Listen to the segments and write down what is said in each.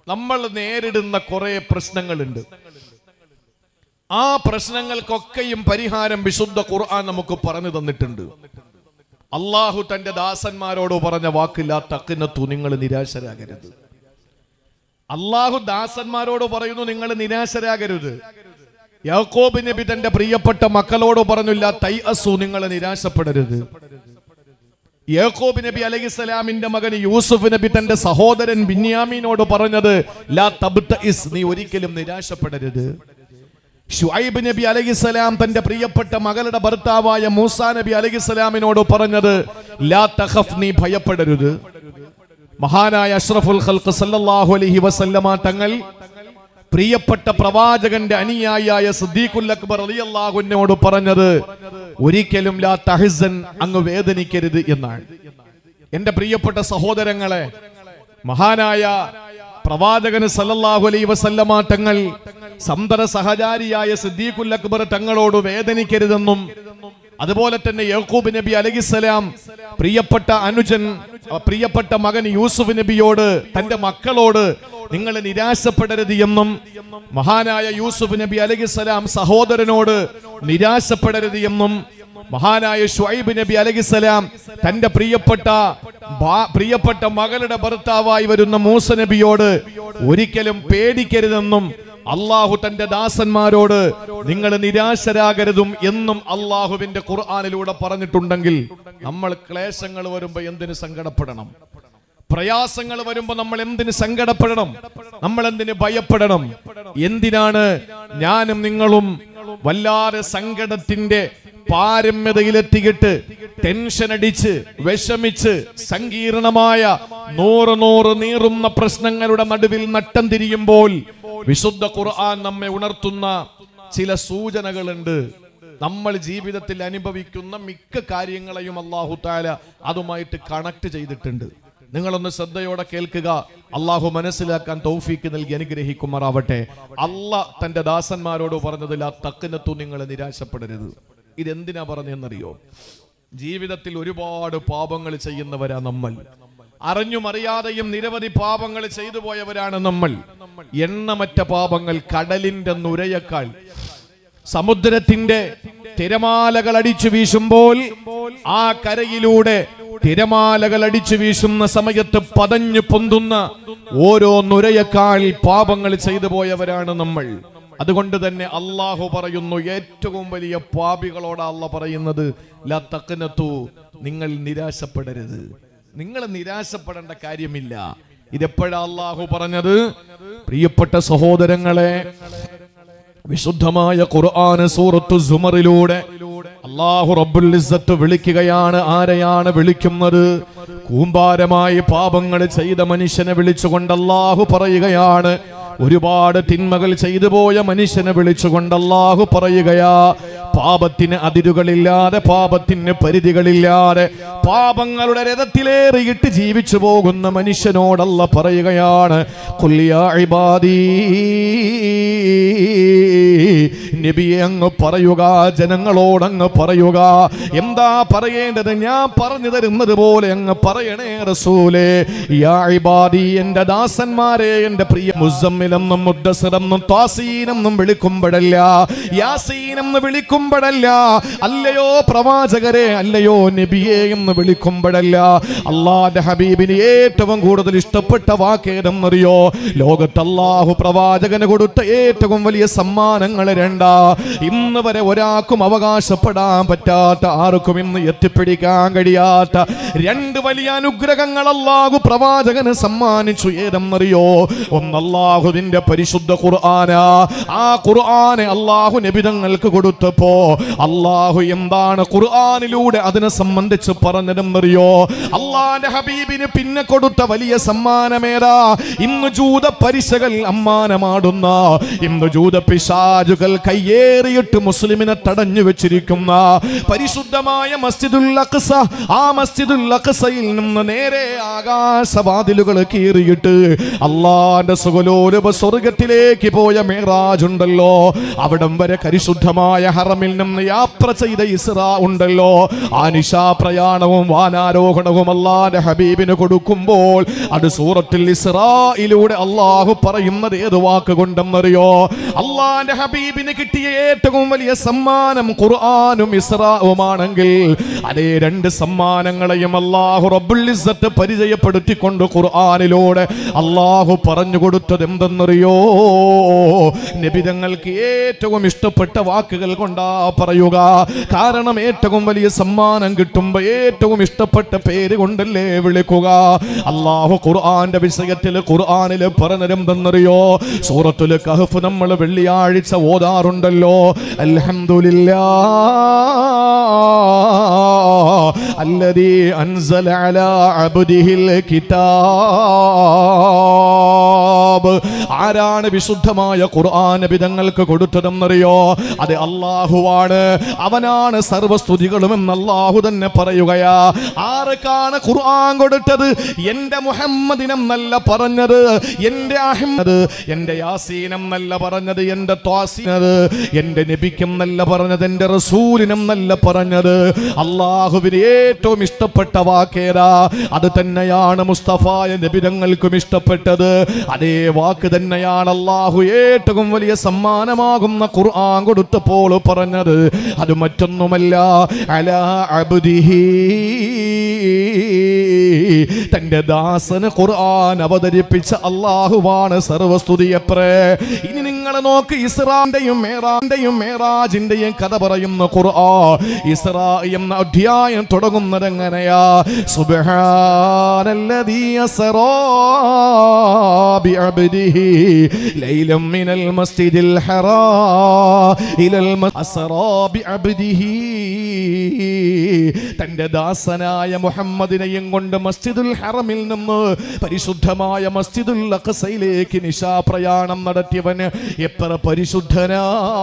നമ്മൾ നേരിടുന്ന കുറെ പ്രശ്നങ്ങളുണ്ട്. ആ പ്രശ്നങ്ങൾക്കൊക്കെയും പരിഹാരം വിശുദ്ധ ഖുർആൻ നമുക്ക് പറഞ്ഞു തന്നിട്ടുണ്ട്. അള്ളാഹു തന്റെ ദാസന്മാരോട് പറഞ്ഞ വാക്കില്ല തഖ്നതു, നിങ്ങൾ നിരാശരാകരുത്. അള്ളാഹു ദാസന്മാരോട് പറയുന്നു, നിങ്ങൾ നിരാശരാകരുത്. യാക്കോബ് നബി തന്റെ പ്രിയപ്പെട്ട മക്കളോട് പറഞ്ഞില്ല തൈഅസു, നിങ്ങൾ നിരാശപ്പെടരുത്. യാക്കോബ് നബി അലൈഹിസ്സലാമിന്റെ മകൻ യൂസുഫ് നബി തന്റെ സഹോദരൻ ബിന്യാമീനോട് പറഞ്ഞത് ലാ തബ്തഇസ്, നീ ഒരിക്കലും നിരാശപ്പെടരുത്. ശുഐബ് നബി അലൈഹിസ്സലാം തന്റെ പ്രിയപ്പെട്ട മകളുടെ ഭർത്താവായ മൂസാ നബി അലൈഹിസ്സലാമിനോട് പറഞ്ഞത് ലാ തഖഫ്, നീ ഭയപ്പെടരുത്. മഹാനായ അഷ്റഫുൽ ഖൽഖ് സല്ലല്ലാഹു അലൈഹി വസല്ലമ തങ്ങൾ പ്രിയപ്പെട്ട പ്രവാചകന്റെ അനുയായിയായ സിദ്ദീഖുൽ അക്ബർ റളിയല്ലാഹു അൻഹുവോട് പറഞ്ഞത് ഒരിക്കലും ലാ തഹ്സൻ, അങ്ങ് വേദനിക്കരുത് എന്നാണ്. എന്റെ പ്രിയപ്പെട്ട സഹോദരങ്ങളെ, മഹാനായ പ്രവാചകന് സല്ലല്ലാഹു അലൈഹി വസല്ലമ തങ്ങൾ സന്തത സഹചാരിയായ സിദ്ദീഖുൽ അക്ബർ തങ്ങളോട് വേദനിക്കരുതെന്നും, അതുപോലെ തന്നെ യാക്കൂബ് നബി അലൈഹിസ്സലാം പ്രിയപ്പെട്ട അനുജൻ പ്രിയപ്പെട്ട മകൻ യൂസുഫ് നബിയോട് തന്റെ മക്കളോട് നിങ്ങൾ നിരാശപ്പെടരുത് എന്നും, മഹാനായ യൂസുഫ് നബി അലൈഹിസ്സലാം സഹോദരനോട് നിരാശപ്പെടരുത് എന്നും, മഹാനായ ശുഐബ് നബി അലൈഹിസ്സലാം തന്റെ പ്രിയപ്പെട്ട മകളുടെ ഭർത്താവായി വരുന്ന മൂസ നബിയോട് ഒരിക്കലും പേടിക്കരുതെന്നും അള്ളാഹു തന്റെ ദാസന്മാരോട് നിങ്ങൾ നിരാശരാകരുതും എന്നും അള്ളാഹുവിന്റെ ഖുർആനിലൂടെ പറഞ്ഞിട്ടുണ്ടെങ്കിൽ നമ്മൾ ക്ലേശങ്ങൾ വരുമ്പോ എന്തിന് സങ്കടപ്പെടണം? പ്രയാസങ്ങൾ വരുമ്പോ നമ്മൾ എന്തിന് സങ്കടപ്പെടണം? നമ്മൾ എന്തിന് ഭയപ്പെടണം? എന്തിനാണ് ഞാനും നിങ്ങളും വല്ലാതെ സങ്കടത്തിന്റെ പാരമ്യതയിലെത്തിയിട്ട് ടെൻഷൻ അടിച്ച് വിഷമിച്ച് സങ്കീർണമായ നൂറ് നീറുന്ന പ്രശ്നങ്ങളുടെ നടുവിൽ നട്ടം തിരിയുമ്പോൾ വിശുദ്ധ ഖുർആൻ നമ്മെ ഉണർത്തുന്ന ചില സൂചനകളുണ്ട്. നമ്മൾ ജീവിതത്തിൽ അനുഭവിക്കുന്ന മിക്ക കാര്യങ്ങളെയും അല്ലാഹു തആല അതുമായിട്ട് കണക്ട് ചെയ്തിട്ടുണ്ട്. നിങ്ങളൊന്ന് ശ്രദ്ധയോടെ കേൾക്കുക. അള്ളാഹു മനസ്സിലാക്കാൻ തൗഫീക്ക് നൽകി അനുഗ്രഹിക്കുമാറാവട്ടെ. അള്ളാഹ് തന്റെ ദാസന്മാരോട് പറഞ്ഞത് ലാ തഖ്നതു, നിങ്ങൾ നിരാശപ്പെടരുത്. ഇതെന്തിനാ പറഞ്ഞെന്നറിയോ? ജീവിതത്തിൽ ഒരുപാട് പാപങ്ങൾ ചെയ്യുന്നവരാ നമ്മൾ. അറിഞ്ഞും അറിയാതെയും നിരവധി പാപങ്ങൾ ചെയ്തു പോയവരാണ് നമ്മൾ. എണ്ണമറ്റ പാപങ്ങൾ, കടലിന്റെ നുരയേക്കാൾ, സമുദ്രത്തിന്റെ തിരമാലകൾ അടിച്ചു വീശുമ്പോൾ ആ കരയിലൂടെ തിരമാലകൾ അടിച്ചു വീശുന്ന സമയത്ത് പതഞ്ഞു പൊന്തുന്ന ഓരോ നുരയേക്കാൾ പാപങ്ങൾ ചെയ്തു പോയവരാണ് നമ്മൾ. അതുകൊണ്ട് തന്നെ അള്ളാഹു പറയുന്നു, ഏറ്റവും വലിയ പാപികളോട് അള്ളാഹ് പറയുന്നത് ലാ തഖ്നതു, നിങ്ങൾ നിരാശപ്പെടരുത്. നിങ്ങൾ നിരാശപ്പെടേണ്ട കാര്യമില്ല. ഇതെപ്പോഴാ അള്ളാഹു പറഞ്ഞത്? പ്രിയപ്പെട്ട സഹോദരങ്ങളെ, വിശുദ്ധമായ ഖുർആൻ സൂറത്തു സുമറിലൂടെ അല്ലാഹു റബ്ബുൽ ഇസ്സത്ത് വിളിക്കുകയാണ്. ആരെയാണ് വിളിക്കുന്നത്? കൂമ്പാരമായി പാപങ്ങൾ ചെയ്ത മനുഷ്യനെ വിളിച്ചുകൊണ്ട് അല്ലാഹു പറയുകയാണ്. ഒരുപാട് തിന്മകൾ ചെയ്തു പോയ മനുഷ്യനെ വിളിച്ചുകൊണ്ട് അല്ലാഹു പറയുകയാ, പാപത്തിന് അതിരുകളില്ലാതെ, പാപത്തിന് പരിധികളില്ലാതെ, പാപങ്ങളുടെ രഥത്തിലേറിയിട്ട് ജീവിച്ചു പോകുന്ന മനുഷ്യനോടല്ല പറയുകയാണ്, ഖുൽ യാ ഇബാദീ, നബിയെ അങ്ങ് പറയുക, ജനങ്ങളോടങ്ങ് പറയുക. എന്താ പറയേണ്ടത്? ഞാൻ പറഞ്ഞു തരുന്നത് പോലെ അങ്ങ് പറയണേ റസൂലേ. യാ ഇബാദി, എന്റെ ദാസന്മാരെ, എന്റെ പ്രിയ മുസമ്മിലെന്നും മുദ്ദസിറെന്നും ത്വാസീനെന്നും വിളിക്കുമ്പോഴല്ല, യാസീനെന്ന് വിളിക്കുമ്പോഴല്ല, അല്ലയോ പ്രവാചകരെ, അല്ലയോ നബിയെ എന്ന് വിളിക്കുമ്പോഴല്ല, അല്ലാഹുവിന്റെ ഹബീബിന് ഏറ്റവും കൂടുതൽ ഇഷ്ടപ്പെട്ട വാക്കേതെന്നറിയോ? ലോകത്ത് അല്ലാഹു പ്രവാചകന് കൊടുത്ത ഏറ്റവും വലിയ സമ്മാനങ്ങൾ രണ്ടാ. ഇന്ന് വരെ ഒരാൾക്കും അവകാശപ്പെടാൻ പറ്റാത്ത, ആർക്കും ഇന്ന് എത്തിപ്പിടിക്കാൻ കഴിയാത്ത രണ്ട് വലിയ അനുഗ്രഹങ്ങൾ അല്ലാഹു പ്രവാചകന് സമ്മാനിച്ചു. ഏതെന്നറിയോ? ഒന്ന് അല്ലാഹുവിന്റെ പരിശുദ്ധ ഖുർആനാ. ആ ഖുർആനെ അല്ലാഹു നബിതങ്ങൾക്ക് കൊടുത്തപ്പോ അല്ലാഹു എന്താണ് ഖുർആനിലൂടെ അതിനെ സംബന്ധിച്ച് പറഞ്ഞതെന്നറിയോ? അല്ലാഹുവിന്റെ ഹബീബിന് പിന്നെ കൊടുത്ത വലിയ സമ്മാനമേതാ? ഇന്ന് ജൂത പരിശകൾ അമ്മാനമാടുന്ന, ഇന്ന് ജൂത പിശാചുകൾ കൈ ഏറിയിട്ട് മുസ്ലിമിനെ തടഞ്ഞു വെച്ചിരിക്കുന്ന പരിശുദ്ധമായ മസ്ജിദുൽ അഖ്സ, ആ മസ്ജിദുൽ അഖ്സയിൽ നിന്ന് നേരെ ആകാശവാതിലുകൾ കീറിയിട്ട് അള്ളാന്റെ സുഖലോലുപ സ്വർഗത്തിലേക്ക് പോയ മിഅ്റാജ് ഉണ്ടല്ലോ, അവിടം വരെ പരിശുദ്ധമായ ഹറമിൽ നിന്ന് യാത്ര ചെയ്ത ഇസ്രാ ഉണ്ടല്ലോ, ആ നിശാ പ്രയാണവും വാനാരോഹണവും അള്ളാന്റെ ഹബീബിന് കൊടുക്കുമ്പോൾ അത് സൂറത്തുൽ ഇസ്രായിലൂടെ അള്ളാഹു പറയുന്നത് ഏത് വാക്ക് കൊണ്ടെന്നറിയോ? അള്ളാന്റെ ഹബീബിന് കിട്ടിയ ഏറ്റവും വലിയ സമ്മാനം ഖുർആനും ഇസ്രാവുമാണെങ്കിൽ അതേ രണ്ട് സമ്മാനങ്ങളെയും അല്ലാഹു റബ്ബുൽ ഇസ്സത്ത് പരിചയപ്പെടുത്തിക്കൊണ്ട് ഖുർആനിലൂടെ അല്ലാഹു പറഞ്ഞു കൊടുത്തത് എന്തെന്നറിയോ? നബി തങ്ങൾക്ക് ഏറ്റവും ഇഷ്ടപ്പെട്ട വാക്കുകൾ കൊണ്ടാ പറയുക. കാരണം ഏറ്റവും വലിയ സമ്മാനം കിട്ടുമ്പോ ഏറ്റവും ഇഷ്ടപ്പെട്ട പേര് കൊണ്ടല്ലേ വിളിക്കുക. അല്ലാഹു ഖുർആന്റെ വിഷയത്തിൽ ഖുർആനിൽ പറഞ്ഞതെന്തെന്നറിയോ? സൂറത്തുൽ കഹ്ഫ് നമ്മൾ വെള്ളിയാഴ്ച ഓതാറുണ്ടല്ലോ. അൽഹംദുലില്ലാഹി അൻസല അലാ അബ്ദിഹിൽ കിതാബ്. ആരാണ് വിശുദ്ധമായ ഖുർആൻ നബിതങ്ങൾക്ക് കൊടുത്തതെന്നറിയോ? അത് അല്ലാഹുവാണ്. അവനാണ് സർവസ്തുതികളും എന്ന് അല്ലാഹു തന്നെ പറയുകയാ. ആർക്കാണ് ഖുർആൻ കൊടുത്തത്? എന്റെ മുഹമ്മദിനം എന്നല്ല പറഞ്ഞത്, എന്റെ അഹ്മദ്, എന്റെ യാസീനം എന്നല്ല പറഞ്ഞത്, എന്റെ ത്വാസീനത്, എന്റെ നബിക്കും എന്നല്ല പറഞ്ഞത്, എന്റെ റസൂലിനും എന്നല്ല പറഞ്ഞത്. അല്ലാഹുവിന് ഏറ്റവും ഇഷ്ടപ്പെട്ട വാക്കേതാ? അത് തന്നെയാണ് മുസ്തഫായ നബിതങ്ങൾക്കും ഇഷ്ടപ്പെട്ടത്. അതേ വാക്ക് തന്നെയാണ് അല്ലാഹു ഏറ്റവും വലിയ സമ്മാനമാകുന്ന ഖുർആൻ കൊടുത്തപ്പോൾ പറഞ്ഞത്. അത് മറ്റൊന്നുമല്ല, അലാ അബ്ദിഹി, തന്റെ ദാസന് ഖുർആൻ അവതരിപ്പിച്ച അല്ലാഹുവാണ് സർവസ്തുതിയപ്രേ. ഇനി നിങ്ങൾ നോക്ക്, ഇസ്രാന്റെയും മേറാജിന്റെയും കഥ പറയുന്ന ഖുർആൻ ഇസ്രാ എന്ന അധ്യായം തുടങ്ങുന്നത് എങ്ങനെയാ? സുബ്ഹാനല്ലദീ അസ്റാ ബിഅബ്ദിഹി ലൈലൻ മിനൽ മസ്ജിദിൽ ഹറാം ഇലൽ അസ്റാ ബിഅബ്ദിഹി. തന്റെ ദാസനായ മുഹമ്മദിനെയും കൊണ്ട് മസ്ജിദുൽ ഹറമിൽ നിന്ന് പരിശുദ്ധമായ മസ്ജിദുൽ അഖ്സയിലേക്ക് നിശാ പ്രയാണം നടത്തിയവന് എത്ര പരിശുദ്ധനാ!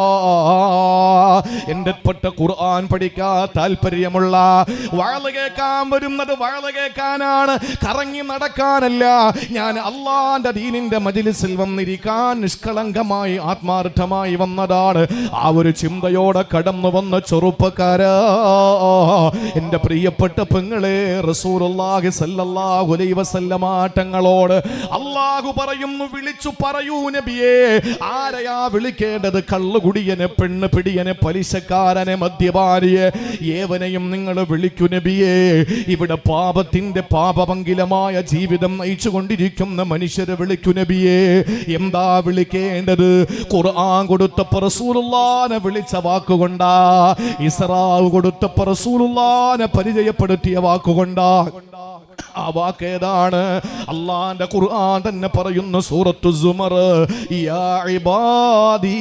എന്റെ പെട്ട ഖുർആൻ പഠിക്കാൻ താല്പര്യമുള്ള, വഅള് കേൾക്കാൻ വരുന്നത് വഅള് കേൾക്കാനാണ്, കറങ്ങി നടക്കാനല്ല. ഞാൻ അള്ളാന്റെ ദീനിന്റെ മജ്ലിസിൽ വന്നിരിക്കാൻ നിഷ്കളങ്കമായി ആത്മാർത്ഥമായി വന്നതാണ്. ആ ഒരു ചിന്തയോടെ കടന്നു വന്ന ചെറുപ്പക്കാരാ, എന്റെ പ്രിയപ്പെട്ട പെങ്ങളെ, റസൂലുള്ളാഹി സ്വല്ലല്ലാഹു അലൈഹി വസല്ലമ തങ്ങളോട് അല്ലാഹു പറയുന്നു, വിളിച്ചു പറയൂ നബിയേ. ആരെയാ വിളിക്കേണ്ടത്? കള്ളുകുടിയനെ, പെണ്ണ് പിടിയനെ, പലിശക്കാരനെ, മദ്യപാനിയെ, ഏവനെയും നിങ്ങൾ വിളിക്കൂ നബിയേ. ഇവിടെ പാപത്തിന്റെ പാപപങ്കിലമായ ജീവിതം നയിച്ചു കൊണ്ടിരിക്കുന്ന മനുഷ്യരെ വിളിക്കൂ നബിയേ. എന്താ വിളിക്കേണ്ടത്? ഖുർആൻ കൊടുത്തപ്പോൾ റസൂലുള്ളാഹിനെ വിളിച്ച വാക്കുകൊണ്ടാ, ഇസ്രാ കൊടുത്തപ്പോൾ റസൂലുള്ളാഹിനെ പരിചയപ്പെടുത്തിയ വാക്കുകൊണ്ടാ. ആ വാക്കേതാണ്? അള്ളാന്റെ ഖുർആൻ തന്നെ പറയുന്നു, സൂറത്തു സുമർ, യാ ഇബാദി.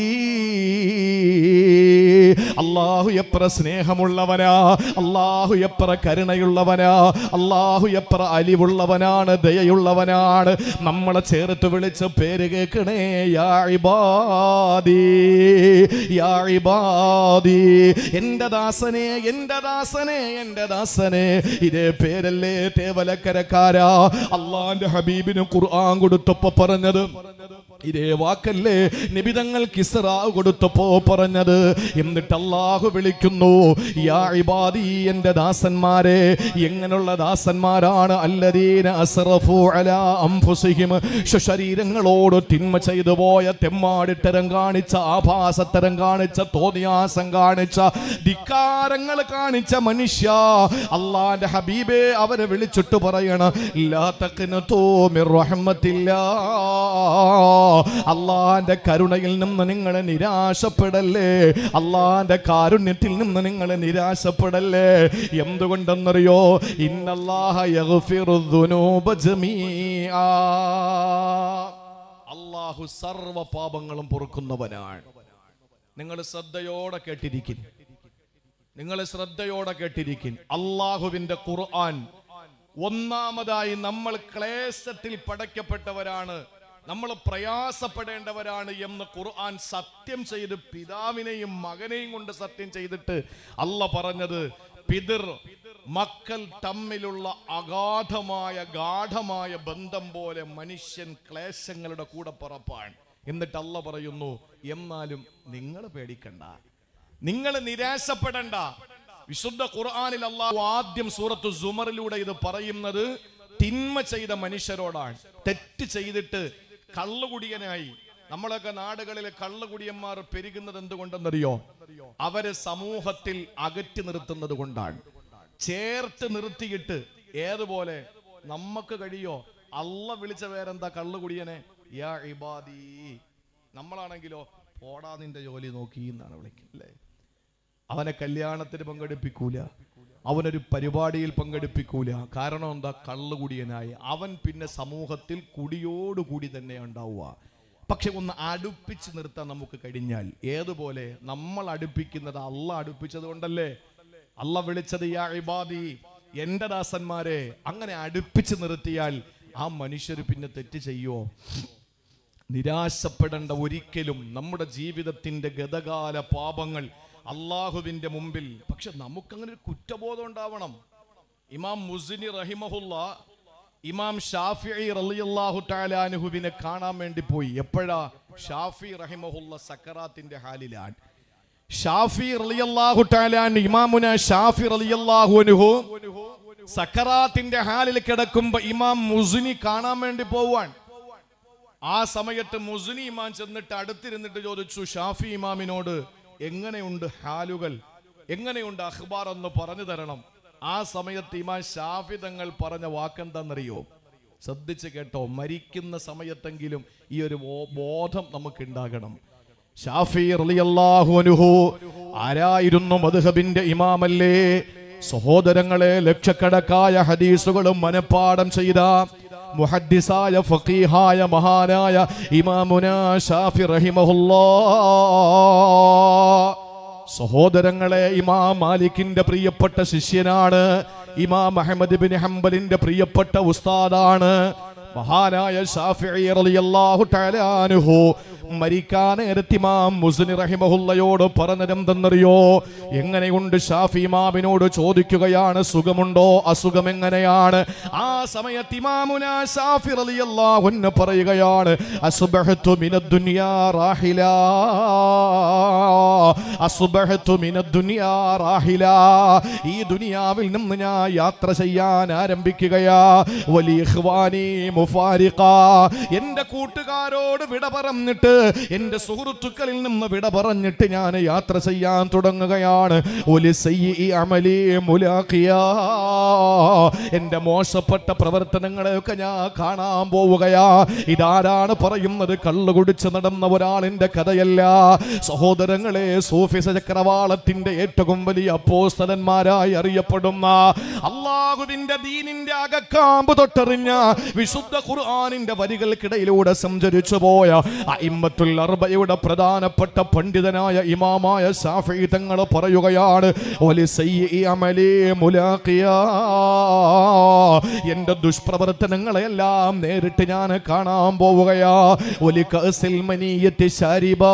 അല്ലാഹു എത്ര സ്നേഹമുള്ളവനാ, അല്ലാഹു എത്ര കരുണയുള്ളവനാ, അല്ലാഹു എത്ര അലിവുള്ളവനാണ്, ദയയുള്ളവനാണ്. നമ്മളെ ചേർത്ത് വിളിച്ച് പേര് കേൾക്കണേ, യാ ഇബാദി, യാ ഇബാദി. എന്റെ ദാസനെ, എന്റെ ദാസനെ, എന്റെ ദാസനെ. ഇതേ പേരല്ലേ തേവലക്കരക്കാരാ അള്ളാന്റെ ഹബീബിന് ഖുർആൻ കൊടുത്തപ്പോ പറഞ്ഞത്? ഇതേ വാക്കല്ലേ നബിതങ്ങൾക്ക് ഇസ്രാ കൊടുത്തപ്പോ പറഞ്ഞത്? എന്നിട്ട് അല്ലാഹു വിളിക്കുന്നു, യാ ഇബാദി, എന്റെ ദാസന്മാരെ. എങ്ങനെയുള്ള ദാസന്മാരാണ്? അല്ലദീന അസ്റഫു അലാ അൻഫുസിഹിം, ശരീരങ്ങളോട് തിന്മ ചെയ്തു പോയ, തെമ്മാടിത്തരം കാണിച്ച, ആഭാസത്തരം കാണിച്ച, തോന്നിയാസം കാണിച്ച, ധിക്കാരങ്ങൾ കാണിച്ച മനുഷ്യ. അല്ലാഹുവിന്റെ ഹബീബേ അവരെ വിളിച്ചിട്ട് പറയണം, ലാ തഖ്നതു മിർ റഹ്മത്തില്ലാഹ്, അള്ളാന്റെ കരുണയിൽ നിന്ന് നിങ്ങളെ നിരാശപ്പെടല്ലേ, അള്ളാന്റെ കാരുണ്യത്തിൽ നിന്ന് നിങ്ങളെ നിരാശപ്പെടല്ലേ. എന്തുകൊണ്ടെന്നറിയോ? ഇന്നല്ലാഹ യഗ്ഫിറു ദുനൂബ ജമീഅ, അല്ലാഹു സർവ്വ പാപങ്ങളും പൊറുക്കുന്നവനാണ്. നിങ്ങൾ ശ്രദ്ധയോടെ കേട്ടിരിക്കും, നിങ്ങൾ ശ്രദ്ധയോടെ കേട്ടിരിക്കും. അല്ലാഹുവിന്റെ ഖുർആൻ ഒന്നാമതായി നമ്മൾ ക്ലേശത്തിൽ പടയ്ക്കപ്പെട്ടവരാണ്. നമ്മൾ പ്രയാസപ്പെടേണ്ടവരാണ് എന്ന് ഖുർആൻ സത്യം ചെയ്ത് പിതാവിനെയും മകനെയും കൊണ്ട് സത്യം ചെയ്തിട്ട് അല്ല പറഞ്ഞത് പിതൃ മക്കൾ തമ്മിലുള്ള ഗാഠമായ ബന്ധം പോലെ മനുഷ്യൻ ക്ലേശങ്ങളുടെ കൂടെ പറപ്പാൻ. എന്നിട്ട് അല്ല പറയുന്നു, എന്നാലും നിങ്ങൾ പേടിക്കണ്ട, നിങ്ങൾ നിരാശപ്പെടണ്ട. വിശുദ്ധ ഖുർആനിൽ അല്ലാഹു ആദ്യം സൂറത്തു സുമറിലൂടെ ഇത് പറയുന്നത് തിന്മ ചെയ്ത മനുഷ്യരോടാണ്. തെറ്റ് ചെയ്തിട്ട് കള്ളുകുടിയനായി നമ്മളൊക്കെ നാടുകളിലെ കള്ളുകുടിയന്മാർ പെരുകുന്നത് എന്തുകൊണ്ടെന്നറിയോ? അവരെ സമൂഹത്തിൽ അകറ്റി നിർത്തുന്നത് കൊണ്ടാണ്. ചേർത്ത് നിർത്തിയിട്ട് ഏതുപോലെ നമുക്ക് കഴിയോ? അല്ല വിളിച്ച പേരെന്താ? കള്ളുകുടിയനെ യാ ഇബാദി. നമ്മളാണെങ്കിലോ പോടാ നിന്റെ ജോലി നോക്കി എന്നാണ് വിളിക്കുക, അല്ലേ? അവനെ കല്യാണത്തിന് പങ്കെടുപ്പിക്കൂല, അവനൊരു പരിപാടിയിൽ പങ്കെടുപ്പിക്കൂല. കാരണം എന്താ? കള്ളുകുടിയനായി. അവൻ പിന്നെ സമൂഹത്തിൽ കുടിയോടുകൂടി തന്നെ ഉണ്ടാവുക. പക്ഷെ ഒന്ന് അടുപ്പിച്ച് നിർത്താൻ നമുക്ക് കഴിഞ്ഞാൽ, ഏതുപോലെ നമ്മൾ അടുപ്പിക്കുന്നത് അല്ല അടുപ്പിച്ചത് കൊണ്ടല്ലേ? അല്ല വിളിച്ചത് യാ ഇബാദി, എന്റെ ദാസന്മാരെ. അങ്ങനെ അടുപ്പിച്ച് നിർത്തിയാൽ ആ മനുഷ്യർ പിന്നെ തെറ്റ് ചെയ്യോ? നിരാശപ്പെടേണ്ട ഒരിക്കലും. നമ്മുടെ ജീവിതത്തിന്റെ ഗതകാല പാപങ്ങൾ അള്ളാഹുവിന്റെ മുമ്പിൽ. പക്ഷെ നമുക്കങ്ങനെ ഒരു കുറ്റബോധം ഉണ്ടാവണം. ഇമാം മുസ്നി റഹിമഹുല്ല ഇമാം ഷാഫിഈ റളിയല്ലാഹു തആല അൻഹുവിനെ കാണാൻ വേണ്ടി പോയി. എപ്പോഴാ? ഷാഫി റഹിമഹുല്ല സക്കറാത്തിന്റെ ഹാലിലാണ്. ഷാഫി റളിയല്ലാഹു തആല ഇമാമുന ഷാഫി റളിയല്ലാഹു അൻഹു സക്കറാത്തിന്റെ ഹാലിൽ കിടക്കുമ്പോ ഇമാം മുസ്നി കാണാൻ വേണ്ടി പോവാൻ. ആ സമയത്ത് മുസ്നി ഇമാം ചെന്നിട്ട് അടുത്തിരുന്നിട്ട് ചോദിച്ചു ഷാഫി ഇമാമിനോട്, എങ്ങനെയുണ്ട് ഹാലുകൾ, എങ്ങനെയുണ്ട് അഖ്ബാർ എന്ന് പറഞ്ഞു തരണം. ആ സമയത്ത് ഇമാം ഷാഫി തങ്ങൾ പറഞ്ഞ വാക്കെന്താണെന്നറിയോ? ശ്രദ്ധിച്ച് കേട്ടോ, മരിക്കുന്ന സമയത്തെങ്കിലും ഈ ഒരു ബോധം നമുക്ക് ഉണ്ടാകണം. ഷാഫി റളിയല്ലാഹു അൻഹു ആരായിരുന്നു? മദ്ഹബിന്റെ ഇമാമല്ലേ? സഹോദരങ്ങളെ, ലക്ഷക്കണക്കായ ഹദീസുകളും മനപ്പാഠം ചെയ്ത മുഹദ്ദിസായ ഫഖീഹായ മഹാനായ ഇമാമുനാ ഷാഫി റഹിമഹുല്ലാഹ്. സഹോദരങ്ങളെ, ഇമാം മാലിക്കിന്റെ പ്രിയപ്പെട്ട ശിഷ്യനാണ്. ഇമാം അഹ്മദ് ബിൻ ഹംബലിന്റെ പ്രിയപ്പെട്ട ഉസ്താദാണ് മഹാനായ ഷാഫിഈ റളിയല്ലാഹു തആല അൻഹു. മരിക്കാൻ നേരത്ത് ഇമാം മുസ്നി റഹിമഹുല്ലയോട് പറഞ്ഞതെന്തെന്നറിയോ? എങ്ങനെയുണ്ട്? ഷാഫി ഇമാമിനോട് ചോദിക്കുകയാണ്, സുഖമുണ്ടോ, അസുഖം എങ്ങനെയാണ്? ആ സമയത്ത് ഇമാമുനാ ഷാഫി റളിയല്ലാഹു അൻഹു പറയുകയാണ്, അസ്ബഹതു മിനദ്ദുനിയാ റാഹിലാ, അസ്ബഹതു മിനദ്ദുനിയാ റാഹിലാ. ഈ ദുനിയാവിൽ നിന്ന് ഞാൻ യാത്ര ചെയ്യാൻ ആരംഭിക്കുകയാ. വലി ഇഖ്വാനി മുഫാരിഖാ, എന്റെ കൂട്ടുകാരോട് വിട പറഞ്ഞിട്ട്, എന്റെ സുഹൃത്തുക്കളിൽ നിന്ന് വിട പറഞ്ഞിട്ട് ഞാൻ യാത്ര ചെയ്യാൻ തുടങ്ങുകയാണ്. എന്റെ മോശപ്പെട്ട പ്രവർത്തനങ്ങളെയൊക്കെ ഞാൻ കാണാൻ പോവുകയാ. ഇതാരാണ് പറയുന്നത്? കള്ളു കുടിച്ച് നടന്ന ഒരാളിന്റെ കഥയല്ല സഹോദരങ്ങളെ. സൂഫി ചക്രവാളത്തിന്റെ ഏറ്റവും വലിയ അപ്പോസ്തലന്മാരായി അറിയപ്പെടുന്ന, അള്ളാഹുവിന്റെ ദീനിന്റെ അകക്കാമ്പ് തൊട്ടെറിഞ്ഞ വിശുദ്ധ ഖുർആനിന്റെ വരികൾക്കിടയിലൂടെ സഞ്ചരിച്ചു പോയ അഇമ്മത്തുൽ അർബയുടെ പ്രധാനപ്പെട്ട പണ്ഡിതനായ ഇമാമായ ശാഫിഈ തങ്ങൾ പറയുകയാണ്, വലിസയ്യി അമലി മുലാഖിയാ, എന്റെ ദുഷ്പ്രവർത്തനങ്ങളെല്ലാം നേരിട്ട് ഞാൻ കാണാൻ പോവുകയാ. വലികഅസിൽ മനിയത്തി ശാരിബാ,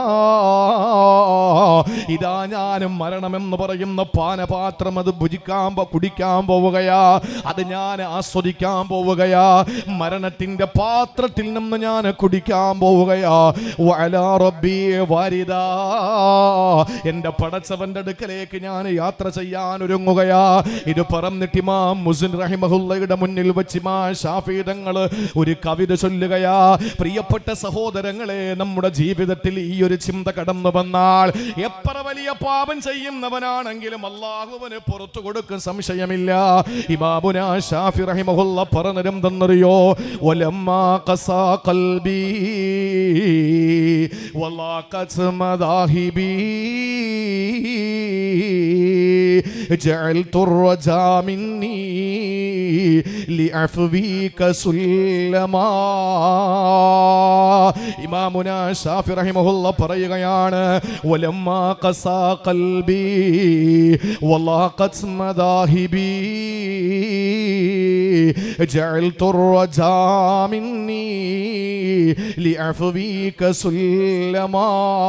ഇതാ ഞാൻ മരണമെന്ന് പറയുന്ന പാനപാത്രം അത് കുടിക്കാൻ പോവുകയാ. അത് ഞാൻ ആസ്വദിക്കാൻ പോവുകയാ. മരണത്തിന്റെ പാത്രത്തിൽ നിന്ന് ഞാൻ കുടിക്കാൻ പോവുകയാ. വഅലാ റബ്ബി വാരിദാ, എന്റെ പടച്ചവന്റെ അടുക്കലേക്ക് ഞാൻ യാത്ര ചെയ്യാൻ ഒരുങ്ങുകയാ. ഇത് പറഞ്ഞിട്ട് ഇമാം മുസ്നി റഹിമഹുല്ലയുടെ മുന്നിൽ വെച്ച് ഇമാം ശാഫിഈ തങ്ങൾ ഒരു കവിത ചൊല്ലുകയാ. പ്രിയപ്പെട്ട സഹോദരങ്ങളെ, നമ്മുടെ ജീവിതത്തിൽ ഈ ഒരു ചിന്ത കടന്നു വന്നാൽ, എത്ര വലിയ പാപം ചെയ്യുന്നവനാണെങ്കിലും അല്ലാഹുവിന് പുറത്തു കൊടുക്കും, സംശയമില്ല. ഇമാമുനാ ശാഫി റഹിമഹുല്ല പറഞ്ഞതെന്തെന്നറിയോ? വലമ്മാ ഖസാ ഖൽബി വലാഖത് മദാഹിബി ജഅൽതു റജാ മിന്നി ലിഅഫ്വിക സുല്ലമാ. ഇമാമുനാ ശാഫി റഹിമഹുല്ല പറയുകയാണ്, വലമ്മാ ഖസാ ഖൽബി വലാഖത് മദാഹിബി ജഅൽതു റജാ മിന്നി لعفوك سلما.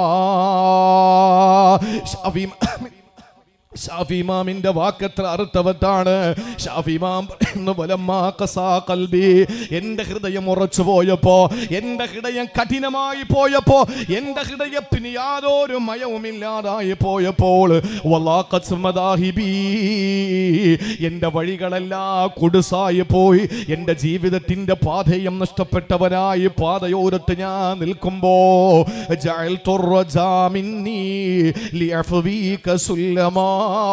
ഷാഫി ഇമാമിന്റെ വാക്കത്ര അർത്ഥവത്താണ്. ഷാഫി ഇമാം പറയുന്നു, വലമ്മാ ഖസാ ഖൽബി, എന്റെ ഹൃദയം ഉറച്ചു പോയപ്പോ, എന്റെ ഹൃദയം കഠിനമായി പോയപ്പോ, എന്റെ ഹൃദയത്തിന് യാതൊരു മയവുമില്ലാതായി പോയപ്പോൾ, വലാഖത് മദാഹിബി, എന്റെ വഴികളെല്ലാം കുടുസായി പോയി, എന്റെ ജീവിതത്തിന്റെ പാതയം നഷ്ടപ്പെട്ടവനായി പാതയോരത്ത് ഞാൻ നിൽക്കുമ്പോ, ജഅൽതു റജാ മിന്നി ലിഅഫ്വീക സുല്ലമാ,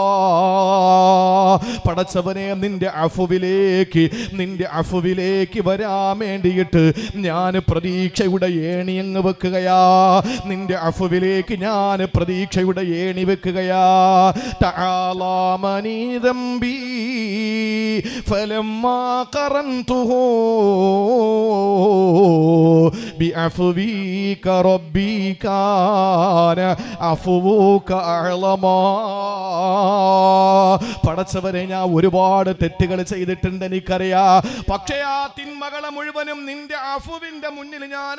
പടച്ചവനെ നിന്റെ അഫുവിലേക്ക് വരാൻ വേണ്ടിയിട്ട് ഞാൻ പ്രതീക്ഷയുടെ ഏണി അങ്ങ് വെക്കുകയാ. നിന്റെ അഫുവിലേക്ക് ഞാൻ പ്രതീക്ഷയുടെ ഏണി വെക്കുകയാ. തആലാ മനി ദംബി ഫലമ്മാ ഖറൻതുഹു ബിഅഫ്വീക റബ്ബി കാന അഫ്വുക അഅ്ലമാ. പടച്ചവരെ, ഞാൻ ഒരുപാട് തെറ്റുകൾ ചെയ്തിട്ടുണ്ട്, എനിക്കറിയാ. പക്ഷേ ആ തിന്മകളെ മുഴുവനും നിന്റെ അഫുവിന്റെ മുന്നിൽ ഞാൻ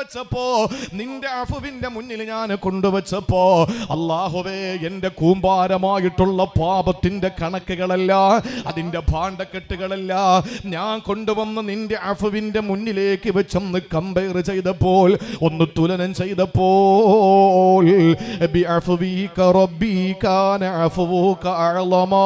കൊണ്ടുവച്ചപ്പോ അല്ലാഹുവേ, എന്റെ കൂമ്പാരമായിട്ടുള്ള പാപത്തിന്റെ കണക്കുകളല്ല, അതിന്റെ ഭാണ്ഡക്കെട്ടുകളല്ല, ഞാൻ കൊണ്ടുവന്ന് നിന്റെ അഫുവിന്റെ മുന്നിലേക്ക് വെച്ചൊന്ന് കമ്പയർ ചെയ്തപ്പോൾ, ഒന്ന് തുലനം ചെയ്തപ്പോൾ, ബിഅഫ്വീക റബ്ബി കാന അഫ്വുക അഅ്ലമാ,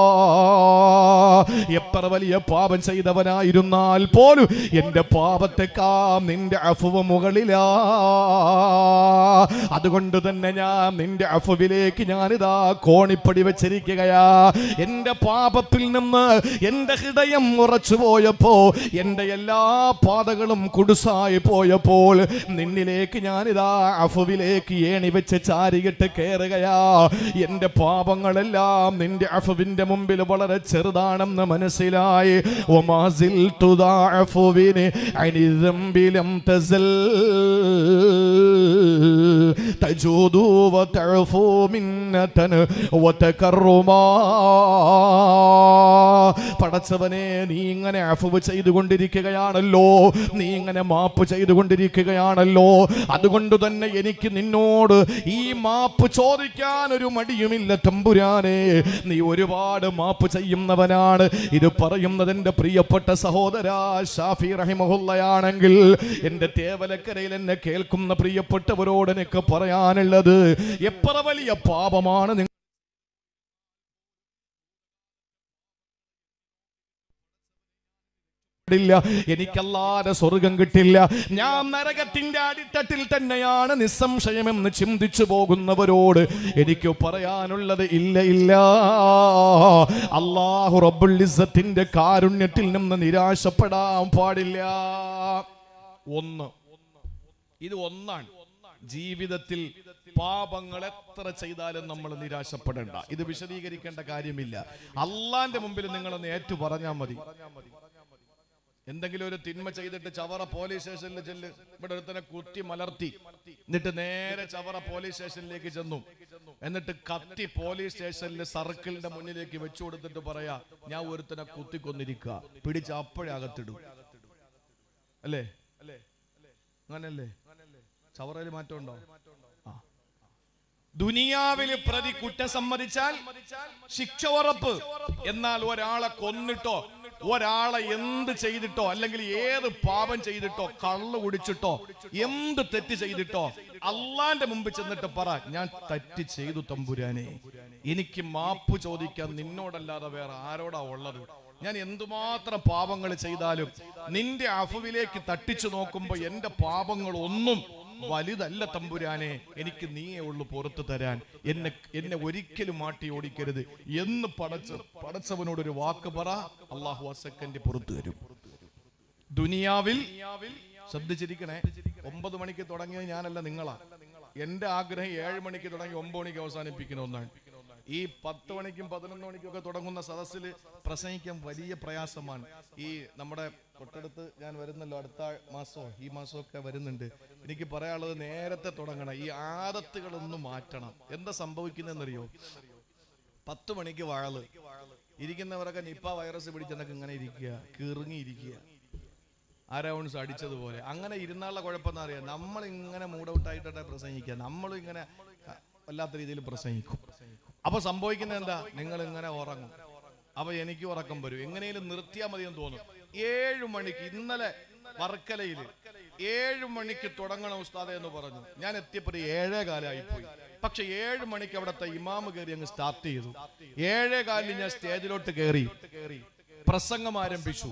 എത്ര വലിയ പാപം ചെയ്തവനായിരുന്നാൽ പോലും എന്റെ പാപത്തെക്കാൾ നിന്റെ അഫ്വ് മുകളിലാ. അതുകൊണ്ട് തന്നെ ഞാൻ നിന്റെ അഫ്വിലേക്ക് ഞാനിതാ കോണിപ്പടി വെച്ചിരിക്കുകയാ. എന്റെ പാപത്തിൽ നിന്ന് എന്റെ ഹൃദയം ഉറച്ചു പോയപ്പോ, എന്റെ എല്ലാ പാതകളും കുടുസായി പോയപ്പോൾ, നിന്നിലേക്ക് ഞാനിതാ അഫ്വിലേക്ക് ഏണി വെച്ച് ചാരിയിട്ട് കയറുകയാ. എന്റെ പാപങ്ങളെല്ലാം നിന്റെ അഫ്വിന്റെ മുമ്പിൽ വളരെ ചെറുതാണെന്ന് മനസ്സിലായി. വമാസിൽതു ദഅഫുവിനി അനി ദംബി ലം തസൽ തജൂദു വതഅഫു മിന്നതൻ വതകറുമാ. പടച്ചവനെ, നീ ഇങ്ങനെ അഫ്വ് ചെയ്തുകൊണ്ടിരിക്കുകയാണല്ലോ, നീ ഇങ്ങനെ മാപ്പ് ചെയ്തുകൊണ്ടിരിക്കുകയാണല്ലോ. അതുകൊണ്ട് തന്നെ എനിക്ക് നിന്നോട് ഈ മാപ്പ് ചോദിക്കാൻ ഒരു മടിയുമില്ല തമ്പുരാനെ. നീ ഒരുപാട് മാപ്പ് ചെയ്യുന്നവനാണ്. ഇത് പറയുന്നത് എന്റെ പ്രിയപ്പെട്ട സഹോദരാ ഷാഫി റഹിമഹുള്ളയാണെങ്കിൽ, എന്റെ തേവലക്കരയിൽ എന്നെ കേൾക്കുന്ന പ്രിയപ്പെട്ടവരോട് എനിക്ക് പറയാനുള്ളത്, എത്ര വലിയ പാപമാണ് നിങ്ങൾ എനിക്കല്ലാതെ സ്വർഗം കിട്ടില്ല, ഞാൻ നരകത്തിന്റെ അടിത്തട്ടിൽ തന്നെയാണ് നിസ്സംശയമെന്ന് ചിന്തിച്ചു പോകുന്നവരോട് എനിക്ക് പറയാനുള്ളത്, ഇല്ല, അല്ലാഹു റബ്ബുൽ ഇസ്സത്തിന്റെ കാരുണ്യത്തിൽ നിന്ന് നിരാശപ്പെടാൻ പാടില്ല. ഒന്നാണ് ജീവിതത്തിൽ പാപങ്ങൾ എത്ര ചെയ്താലും നമ്മൾ നിരാശപ്പെടേണ്ട. ഇത് വിശദീകരിക്കേണ്ട കാര്യമില്ല. അള്ളാന്റെ മുമ്പിൽ നിങ്ങളൊന്ന് ഏറ്റു പറഞ്ഞാൽ മതി. എന്തെങ്കിലും ഒരു തിന്മ ചെയ്തിട്ട് ചവറ പോലീസ് സ്റ്റേഷനിൽ ചെല്ല്, ഇവിടെ ഒരുത്തനെ കുത്തി മലർത്തി, എന്നിട്ട് നേരെ ചവറ പോലീസ് സ്റ്റേഷനിലേക്ക് ചെന്നു, എന്നിട്ട് കത്തി പോലീസ് സ്റ്റേഷനിൽ സർക്കിളിന്റെ മുന്നിലേക്ക് വെച്ചു കൊടുത്തിട്ട് പറയാ, ഞാൻ ഒരുത്തനെ കുത്തിക്കൊന്നിരിക്കുക, പിടിച്ച് അപ്പോഴേ അകത്തിടും. അല്ലേ? അങ്ങനല്ലേ? ചവറയിൽ മാറ്റമുണ്ടോ? ദുനിയാവിൽ പ്രതി കുറ്റം സമ്മതിച്ചാൽ ശിക്ഷ ഉറപ്പ്. എന്നാൽ ഒരാളെ കൊന്നിട്ടോ, ഒരാളെ എന്ത് ചെയ്തിട്ടോ, അല്ലെങ്കിൽ ഏത് പാപം ചെയ്തിട്ടോ, കള്ളു കുടിച്ചിട്ടോ, എന്ത് തെറ്റ് ചെയ്തിട്ടോ, അള്ളാന്റെ മുമ്പ് ചെന്നിട്ട് പറ, ഞാൻ തെറ്റ് ചെയ്തു തമ്പുരാനെ, എനിക്ക് മാപ്പ് ചോദിക്കാൻ നിന്നോടല്ലാതെ വേറെ ആരോടാ ഉള്ളത്? ഞാൻ എന്തുമാത്രം പാപങ്ങൾ ചെയ്താലും നിന്റെ അഫുവിലേക്ക് തട്ടിച്ചു നോക്കുമ്പോ എന്റെ പാപങ്ങൾ ഒന്നും വലുതല്ല തമ്പുരാനെ, എനിക്ക് നീയേ ഉള്ളു പുറത്തു തരാൻ, എന്നെ ഒരിക്കലും മാട്ടി ഓടിക്കരുത് എന്ന് പടച്ചവനോടൊരു വാക്ക് പറ, അള്ളാഹു ആ സെക്കൻഡ് പുറത്തു തരും. ദുനിയാവിൽ ശ്രദ്ധിച്ചിരിക്കണേ, 9 മണിക്ക് തുടങ്ങിയത് ഞാനല്ല, നിങ്ങളാ. എന്റെ ആഗ്രഹം 7 മണിക്ക് തുടങ്ങി 9 മണിക്ക് അവസാനിപ്പിക്കുന്ന ഒന്നാണ്. ഈ 10 മണിക്കും 11 മണിക്കും ഒക്കെ തുടങ്ങുന്ന സദസ്സിൽ പ്രസംഗിക്കാൻ വലിയ പ്രയാസമാണ്. ഈ നമ്മുടെ തൊട്ടടുത്ത് ഞാൻ വരുന്നല്ലോ, അടുത്ത മാസമോ ഈ മാസമൊക്കെ വരുന്നുണ്ട്. എനിക്ക് പറയാനുള്ളത്, നേരത്തെ തുടങ്ങണം, ഈ ആദത്തുകളൊന്നും മാറ്റണം. എന്താ സംഭവിക്കുന്നതെന്നറിയോ? 10 മണിക്ക് വാഴ് ഇരിക്കുന്നവരൊക്കെ നിപ്പ വൈറസ് പിടിച്ചെന്നൊക്കെ ഇങ്ങനെ ഇരിക്കുക, കിറങ്ങിയിരിക്കുക. അരൗൺസ് അടിച്ചതുപോലെ. അങ്ങനെ ഇരുന്നാലുള്ള കുഴപ്പമെന്ന് അറിയാം, നമ്മൾ ഇങ്ങനെ മൂഡ് ഔട്ട് ആയിട്ടേ പ്രസംഗിക്കുക, നമ്മൾ ഇങ്ങനെ വല്ലാത്ത രീതിയിൽ പ്രസംഗിക്കും. അപ്പൊ സംഭവിക്കുന്നത് എന്താ, നിങ്ങൾ ഇങ്ങനെ ഉറങ്ങും. അപ്പൊ എനിക്ക് ഉറക്കം വരും, എങ്ങനെയും നിർത്തിയാൽ മതി എന്ന് തോന്നും. 7 മണിക്ക് ഇന്നലെ വർക്കലയിൽ 7 മണിക്ക് തുടങ്ങണം ഉസ്താദെ എന്ന് പറഞ്ഞു. ഞാൻ എത്തിയപ്പോൾ 7:15 പോയി. പക്ഷെ 7 മണിക്ക് അവിടുത്തെ ഇമാമ് കയറി അങ്ങ് സ്റ്റാർട്ട് ചെയ്തു. 7:15 ഞാൻ സ്റ്റേജിലോട്ട് കയറി, പ്രസംഗം ആരംഭിച്ചു.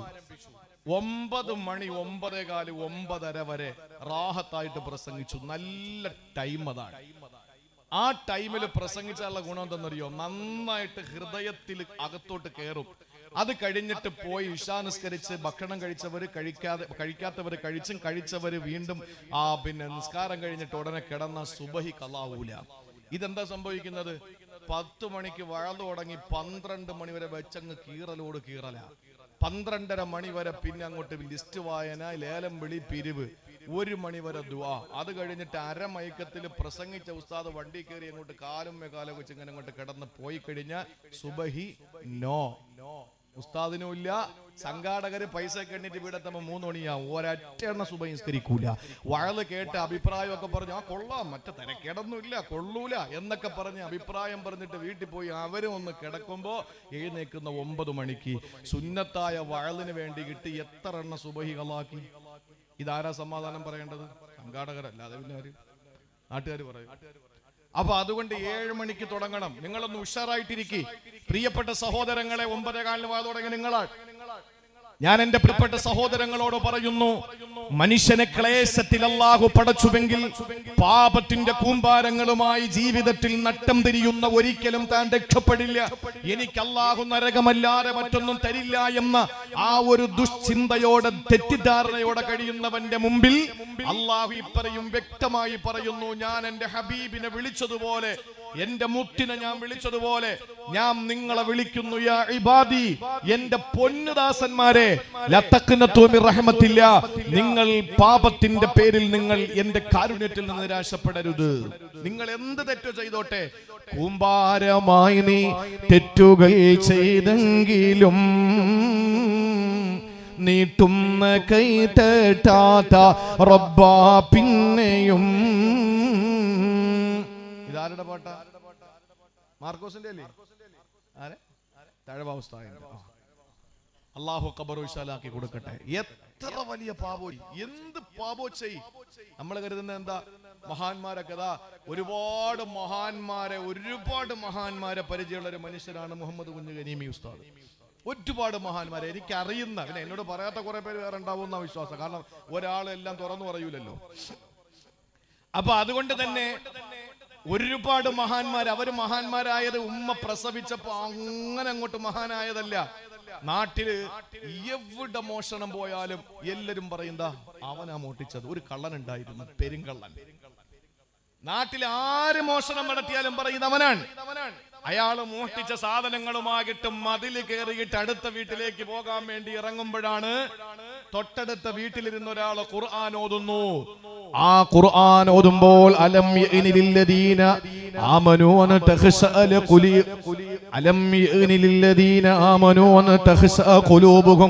9 മണി 9:15 9:30 വരെ റാഹത്തായിട്ട് പ്രസംഗിച്ചു. നല്ല ടൈം അതാണ്. ആ ടൈമിൽ പ്രസംഗിച്ചുള്ള ഗുണം എന്തെന്നറിയോ, നന്നായിട്ട് ഹൃദയത്തിൽ അകത്തോട്ട് കയറും. അത് കഴിഞ്ഞിട്ട് പോയി ഇശാ നിസ്കരിച്ച് ഭക്ഷണം കഴിച്ചവര് കഴിക്കാത്തവര് കഴിച്ചും കഴിച്ചവര് വീണ്ടും പിന്നെ നിസ്കാരം കഴിഞ്ഞിട്ട് ഉടനെ കിടന്ന സുബഹി കളാവൂല. ഇതെന്താ സംഭവിക്കുന്നത്, 10 മണിക്ക് വഴന്നു തുടങ്ങി 12 മണി വരെ വെച്ചങ്ങ് കീറലോട് കീറല. 12:30 മണി വരെ പിന്നെ അങ്ങോട്ട് ലിസ്റ്റ് വായന, ലേലം വിളി, പിരിവ്. 1 മണി വരെ ദുആ. അത് കഴിഞ്ഞിട്ട് അരമയക്കത്തിൽ പ്രസംഗിച്ച ഉസ്താദ് വണ്ടി കയറി അങ്ങോട്ട് കാലും വെച്ച് ഇങ്ങനെ അങ്ങോട്ട് കിടന്ന് പോയി കഴിഞ്ഞാൽ സുബഹി നോ. ഉസ്താദിനും ഇല്ല, സംഘാടകര് പൈസ കെണ്ണിട്ട് വീടെത്തുമ്പോൾ 3 മണിയാവും. ഒരൊറ്റ എണ്ണ സുബഹി നിസ്കരിക്കൂല. വഴല് കേട്ട് അഭിപ്രായമൊക്കെ പറഞ്ഞു, ആ കൊള്ളാം, മറ്റേ തിരക്കേടൊന്നും ഇല്ല, കൊള്ളൂല എന്നൊക്കെ പറഞ്ഞ് അഭിപ്രായം പറഞ്ഞിട്ട് വീട്ടിൽ പോയി അവരും ഒന്ന് കിടക്കുമ്പോ എഴുന്നേക്കുന്ന 9 മണിക്ക് സുന്നത്തായ വഴലിന് വേണ്ടി കിട്ടി എത്ര എണ്ണ സുബഹികളാക്കി. ഇതാരാ സമാധാനം പറയേണ്ടത്? സംഘാടകരല്ല, അത് പിന്നെ നാട്ടുകാർ പറയും. അപ്പൊ അതുകൊണ്ട് 7 മണിക്ക് തുടങ്ങണം. നിങ്ങളൊന്ന് ഉഷാറായിട്ടിരിക്കും പ്രിയപ്പെട്ട സഹോദരങ്ങളെ. 9:15 തുടങ്ങി നിങ്ങളാണ്. ഞാൻ എന്റെ പ്രിയപ്പെട്ട സഹോദരങ്ങളോട് പറയുന്നു, മനുഷ്യനെ ക്ലേശത്തിൽ അല്ലാഹു പടച്ചുവെങ്കിൽ പാപത്തിന്റെ കൂമ്പാരങ്ങളുമായി ജീവിതത്തിൽ നട്ടം തിരിയുന്ന ഒരിക്കലും താൻ രക്ഷപ്പെടില്ല. എനിക്ക് അല്ലാഹു നരകമല്ലാതെ മറ്റൊന്നും തരില്ല എന്ന ആ ഒരു ദുശ്ചിന്തയോടെ തെറ്റിദ്ധാരണയോടെ കഴിയുന്നവന്റെ മുമ്പിൽ അല്ലാഹു ഇപ്പറയും വ്യക്തമായി പറയുന്നു, ഞാൻ എന്റെ ഹബീബിനെ വിളിച്ചതുപോലെ, എന്റെ മുത്തിനെ ഞാൻ വിളിച്ചതുപോലെ ഞാൻ നിങ്ങളെ വിളിക്കുന്നു. യാ ഇബാദി, എന്റെ പൊന്നുദാസന്മാരെ, ലതഖ്നതു മിർ റഹ്മത്തില്ല, നിങ്ങൾ പാപത്തിന്റെ പേരിൽ നിങ്ങൾ എന്റെ കാരുണ്യത്തിൽ നിന്ന് നിരാശപ്പെടരുത്. നിങ്ങൾ എന്ത് തെറ്റോ ചെയ്തോട്ടെ, കൂമ്പാരമായി നീ തെറ്റുകൾ ചെയ്തെങ്കിലും നീട്ടുന്ന കൈ തട്ടാത്ത റബ്ബാ പിന്നെയും. ഇതാരുടെ പാട്ടാ? മാർക്കോസിന്റെ അല്ലേ? അല്ലാഹു ഖബറു വിശാലാക്കി കൊടുക്കട്ടെ. എത്ര വലിയ പാപോ, എന്ത് പാപോ ചെയ്. നമ്മൾ കരുതുന്ന എന്താ, മഹാന്മാരൊക്കെ ഒരുപാട് മഹാന്മാരെ പരിചയമുള്ള ഒരു മനുഷ്യനാണ് മുഹമ്മദ് കുഞ്ഞ് ഗനീമി ഉസ്താദ്. ഒരുപാട് മഹാന്മാരെ എനിക്കറിയുന്ന, പിന്നെ എന്നോട് പറയാത്ത കുറെ പേര് വേറെ ഉണ്ടാവുന്ന വിശ്വാസം. കാരണം ഒരാളെല്ലാം തുറന്നു പറയൂലല്ലോ. അപ്പൊ അതുകൊണ്ട് തന്നെ ഒരുപാട് മഹാന്മാർ, അവര് മഹാന്മാരായത് ഉമ്മ പ്രസവിച്ചപ്പോ അങ്ങനെ അങ്ങോട്ട് മഹാനായതല്ല. നാട്ടില് എവിടെ മോഷണം പോയാലും എല്ലാരും പറയുന്നതാ, അവനാ മോട്ടിച്ചത്. ഒരു കള്ളൻ ഉണ്ടായിരുന്നു, പെരുങ്കള്ളൻ. നാട്ടിൽ ആര് മോഷണം നടത്തിയാലും പറയുന്നത് അവനാണ്. അയാള് മോഷ്ടിച്ച സാധനങ്ങളുമായിട്ട് മതില് കയറിയിട്ട് അടുത്ത വീട്ടിലേക്ക് പോകാൻ വേണ്ടി ഇറങ്ങുമ്പോഴാണ് തൊട്ടടുത്ത വീട്ടിലിരുന്ന ഒരാള് ഖുർആൻ ഓതുന്നു. ആ ഖുർആൻ ഓതുമ്പോൾ അലം യഅനിലില്ലദീന ആമനൂ അൻ തഖ്ശഅ അലം യഅനിലില്ലദീന ആമനൂ അൻ തഖ്ശഅ ഖുലൂബുഹും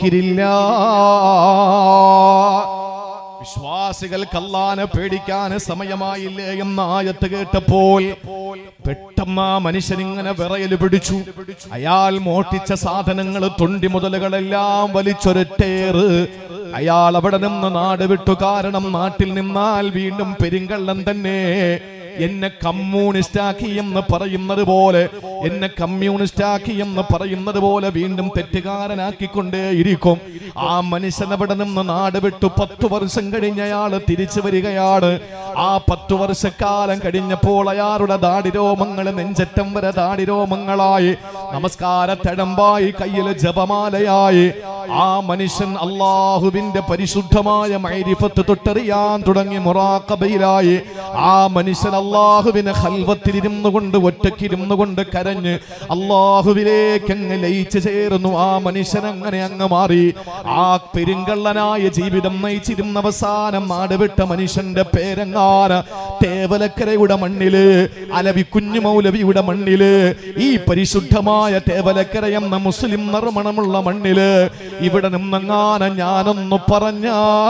ലിദിക്രില്ലാഹ്. വിശ്വാസികൾക്ക് അല്ലാഹനെ പേടിക്കാൻ സമയമായില്ലേ എന്ന ആയത്ത് കേട്ടപ്പോൾ പെട്ടെന്ന് ആ മനുഷ്യൻ ഇങ്ങനെ വിറയൽ പിടിച്ചു. അയാൾ മോഷ്ടിച്ച സാധനങ്ങൾ, തൊണ്ടി മുതലുകളെല്ലാം വലിച്ചൊരൊറ്റേറ് അയാൾ അവിടെ നിന്ന് നാട് വിട്ടു. കാരണം നാട്ടിൽ നിന്നാൽ വീണ്ടും പെരുങ്കള്ളൻ തന്നെ. എന്നെ കമ്മ്യൂണിസ്റ്റാക്കി എന്ന് പറയുന്നത് പോലെ, എന്നെ കമ്മ്യൂണിസ്റ്റാക്കി എന്ന് പറയുന്നത് പോലെ വീണ്ടും തെറ്റുകാരനാക്കിക്കൊണ്ടേയിരിക്കും. ആ മനുഷ്യൻ അവിടെ നിന്ന് നാട് വിട്ടു 10 വർഷം കഴിഞ്ഞ അയാൾ തിരിച്ചു വരികയാണ്. ആ 10 വർഷക്കാലം കഴിഞ്ഞപ്പോൾ അയാളുടെ ദാടിരോമങ്ങൾ നെഞ്ചറ്റം വരെ ദാടിരോമങ്ങളായി, നമസ്കാരത്തഴമ്പായി, കയ്യിൽ ജപമാലയായി. ആ മനുഷ്യൻ അള്ളാഹുവിന്റെ പരിശുദ്ധമായ മഅരിഫത്ത് തൊട്ടറിയാൻ തുടങ്ങി, മുറാഖബയിലായി. ആ മനുഷ്യൻ അല്ലാഹുവിനെ ഖൽവത്തിലിരുന്നു കൊണ്ട് ഒറ്റക്കിരുന്നു കൊണ്ട് കരഞ്ഞ് അല്ലാഹുവിലേക്ക് അങ്ങ് ലയിച്ചു ചേർന്നു. ആ മനുഷ്യൻ അങ്ങനെ അങ്ങ് മാറി. ആ പെരുങ്കള്ളനായ ജീവിതം നയിച്ചിരുന്ന അവസാനം നാടുവിട്ട മനുഷ്യന്റെ പേരെങ്ങാന തേവലക്കരയുടെ മണ്ണില്, അലവി കുഞ്ഞു മൗലവിയുടെ മണ്ണില്, ഈ പരിശുദ്ധമായ തേവലക്കര എന്ന മുസ്ലിം നറുമണമുള്ള മണ്ണില് ഇവിടെ നിന്നെങ്ങാന ഞാനൊന്നു പറഞ്ഞ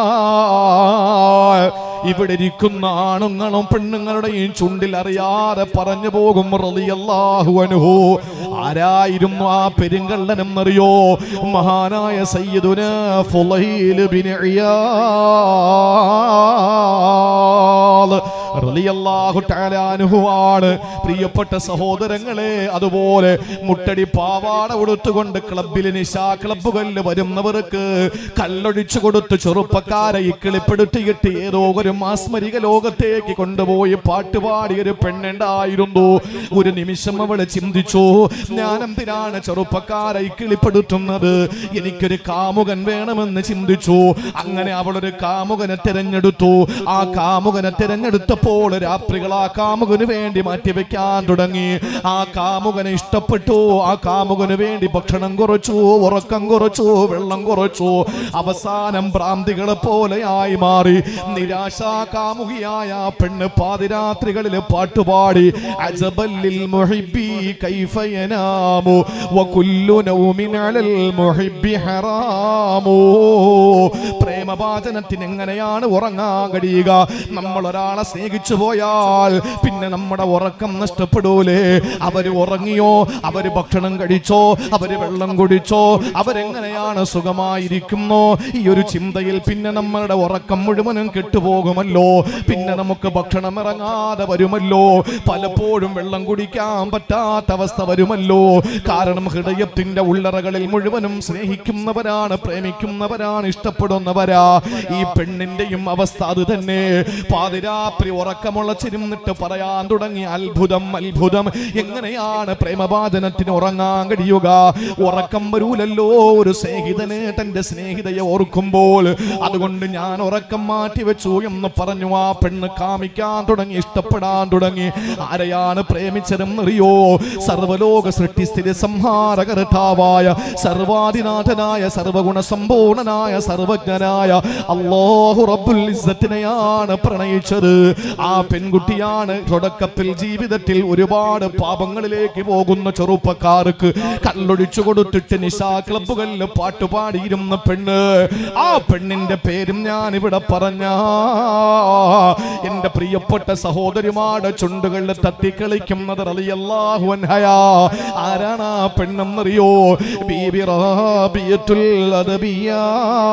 ഇവിടെ ഇരിക്കുന്ന ആണുങ്ങളും പെണ്ണുങ്ങളുടെയും ചുണ്ടിൽ അറിയാതെ പറഞ്ഞു പോകും റളിയല്ലാഹു അൻഹു. ആരായിരുന്നു ആ പെരുങ്കള്ളനെന്നറിയോ? മഹാനായ സയ്യിദുനാ ഫുളൈൽ ബിൻ ഇയാദ് റളിയല്ലാഹു തആല അൻഹു ആണ്. പ്രിയപ്പെട്ട സഹോദരങ്ങളെ, അതുപോലെ മുട്ടടി പാവാട ഉടുത്തുകൊണ്ട് ക്ലബ്ബിൽ, നിശാ ക്ലബ്ബുകളിൽ വരുന്നവർക്ക് കല്ലൊഴിച്ചു കൊടുത്ത് ചെറുപ്പക്കാരെ ഇക്കിളിപ്പെടുത്തിയിട്ട് ഏതോ ഒരു മാസ്മരിക ലോകത്തേക്ക് കൊണ്ടുപോയി പാട്ടുപാടിയൊരു പെണ്ണുണ്ടായിരുന്നു. ഒരു നിമിഷം അവള് ചിന്തിച്ചു, ഞാൻ എന്തിനാണ് ചെറുപ്പക്കാരെ ഇക്കിളിപ്പെടുത്തുന്നത്? എനിക്കൊരു കാമുകൻ വേണമെന്ന് ചിന്തിച്ചു. അങ്ങനെ അവളൊരു കാമുകനെ തിരഞ്ഞെടുത്തു. ആ കാമുകനെ തിരഞ്ഞെടുത്തപ്പോൾ രാത്രികൾ ആ കാമുകന് വേണ്ടി മാറ്റിവെക്കാൻ തുടങ്ങി. ആ കാമുകനെ ഇഷ്ടപ്പെട്ടു. ആ കാമുകന് വേണ്ടി ഭക്ഷണം കുറച്ചു, ഉറക്കം കുറച്ചു, വെള്ളം കുറച്ചു. അവസാനം ഭ്രാന്തികളെ പോലെയായി മാറി. നിരാശാ കാമുകിയായ ആ പെണ്ണ് പാതിരാത്രികളിൽ പാട്ടുപാടി അജബല്ലിൽ മുഹിബ്ബി കൈഫ യനാമു വകുല്ലു നൗമിൻ അലൽ മുഹിബ്ബി ഹറാമു. പ്രേമവാചനത്തിന് എങ്ങനെയാണ് ഉറങ്ങാൻ കഴിയുക? നമ്മൾ ഒരാളെ സ്നേഹിച്ചു പോയാൽ പിന്നെ നമ്മുടെ ഉറക്കം നഷ്ടപ്പെടൂലേ? അവര് ഉറങ്ങിയോ? അവര് ഭക്ഷണം കഴിച്ചോ? അവര് വെള്ളം കുടിച്ചോ? അവരെങ്ങനെയാണ് സുഖമായിരിക്കുന്നോ? ഈ ഒരു ചിന്തയിൽ പിന്നെ നമ്മളുടെ ഉറക്കം മുഴുവനും കെട്ടുപോകുമല്ലോ. പിന്നെ നമുക്ക് ഭക്ഷണം ഇറങ്ങാതെ വരുമല്ലോ. പലപ്പോഴും വെള്ളം കുടിക്കാൻ പറ്റാത്ത അവസ്ഥ വരുമല്ലോ. കാരണം ഹൃദയത്തിന്റെ ഉള്ളറകളിൽ മുഴുവനും സ്നേഹിക്കുന്നവരാണ്, പ്രേമിക്കുന്നവരാണ്, ഇഷ്ടപ്പെടുന്നവരാ. ഈ പെണ്ണിന്റെയും അവസ്ഥ അത് തന്നെ. പാതിരാത്രി ഉറക്കമുളച്ചിരുന്നിട്ട് പറയാൻ തുടങ്ങി, അത്ഭുതം അത്ഭുതം, എങ്ങനെയാണ് പ്രേമവാദനത്തിന് ഉറങ്ങാൻ കഴിയുക? ഉറക്കം വരൂലല്ലോ ഒരു സ്നേഹിതന് തന്റെ സ്നേഹിതയെ ഓർക്കുമ്പോൾ. അതുകൊണ്ട് ഞാൻ ഉറക്കം മാറ്റിവെച്ചു എന്ന് പറഞ്ഞു. ആ പെണ്ണ് കാമിക്കാൻ തുടങ്ങി, ഇഷ്ടപ്പെടാൻ തുടങ്ങി. ആരെയാണ് പ്രേമിച്ചതെന്നറിയോ? സർവലോക സൃഷ്ടിസ്ഥിതി സംഹാരകർത്താവായ സർവാധിനാഥനായ സർവഗുണസമ്പൂർണനായ സർവജ്ഞനായ അല്ലാഹു റബ്ബുൽ ഇസ്സത്തിനെയാണ് പ്രണയിച്ചത്. ആ പെൺകുട്ടിയാണ് തുടക്കത്തിൽ ജീവിതത്തിൽ ഒരുപാട് പാപങ്ങളിലേക്ക് പോകുന്ന ചെറുപ്പക്കാർക്ക് കല്ലൊഴിച്ചു കൊടുത്തിട്ട് നിശാ ക്ലബ്ബുകളിൽ പാട്ടുപാടിയിരുന്ന പെണ്ണ്. ആ പെണ്ണിന്റെ പേരും ഞാൻ ഇവിടെ പറഞ്ഞ എന്റെ പ്രിയപ്പെട്ട സഹോദരിമാരുടെ ചുണ്ടുകളിൽ തത്തിക്കളിക്കുന്നത് റളിയല്ലാഹു അൻഹയാ. ആരാണ് ആ പെണ്ണെന്നറിയോ? ബീബി റാബിയത്തുൽ അദബിയ്യ.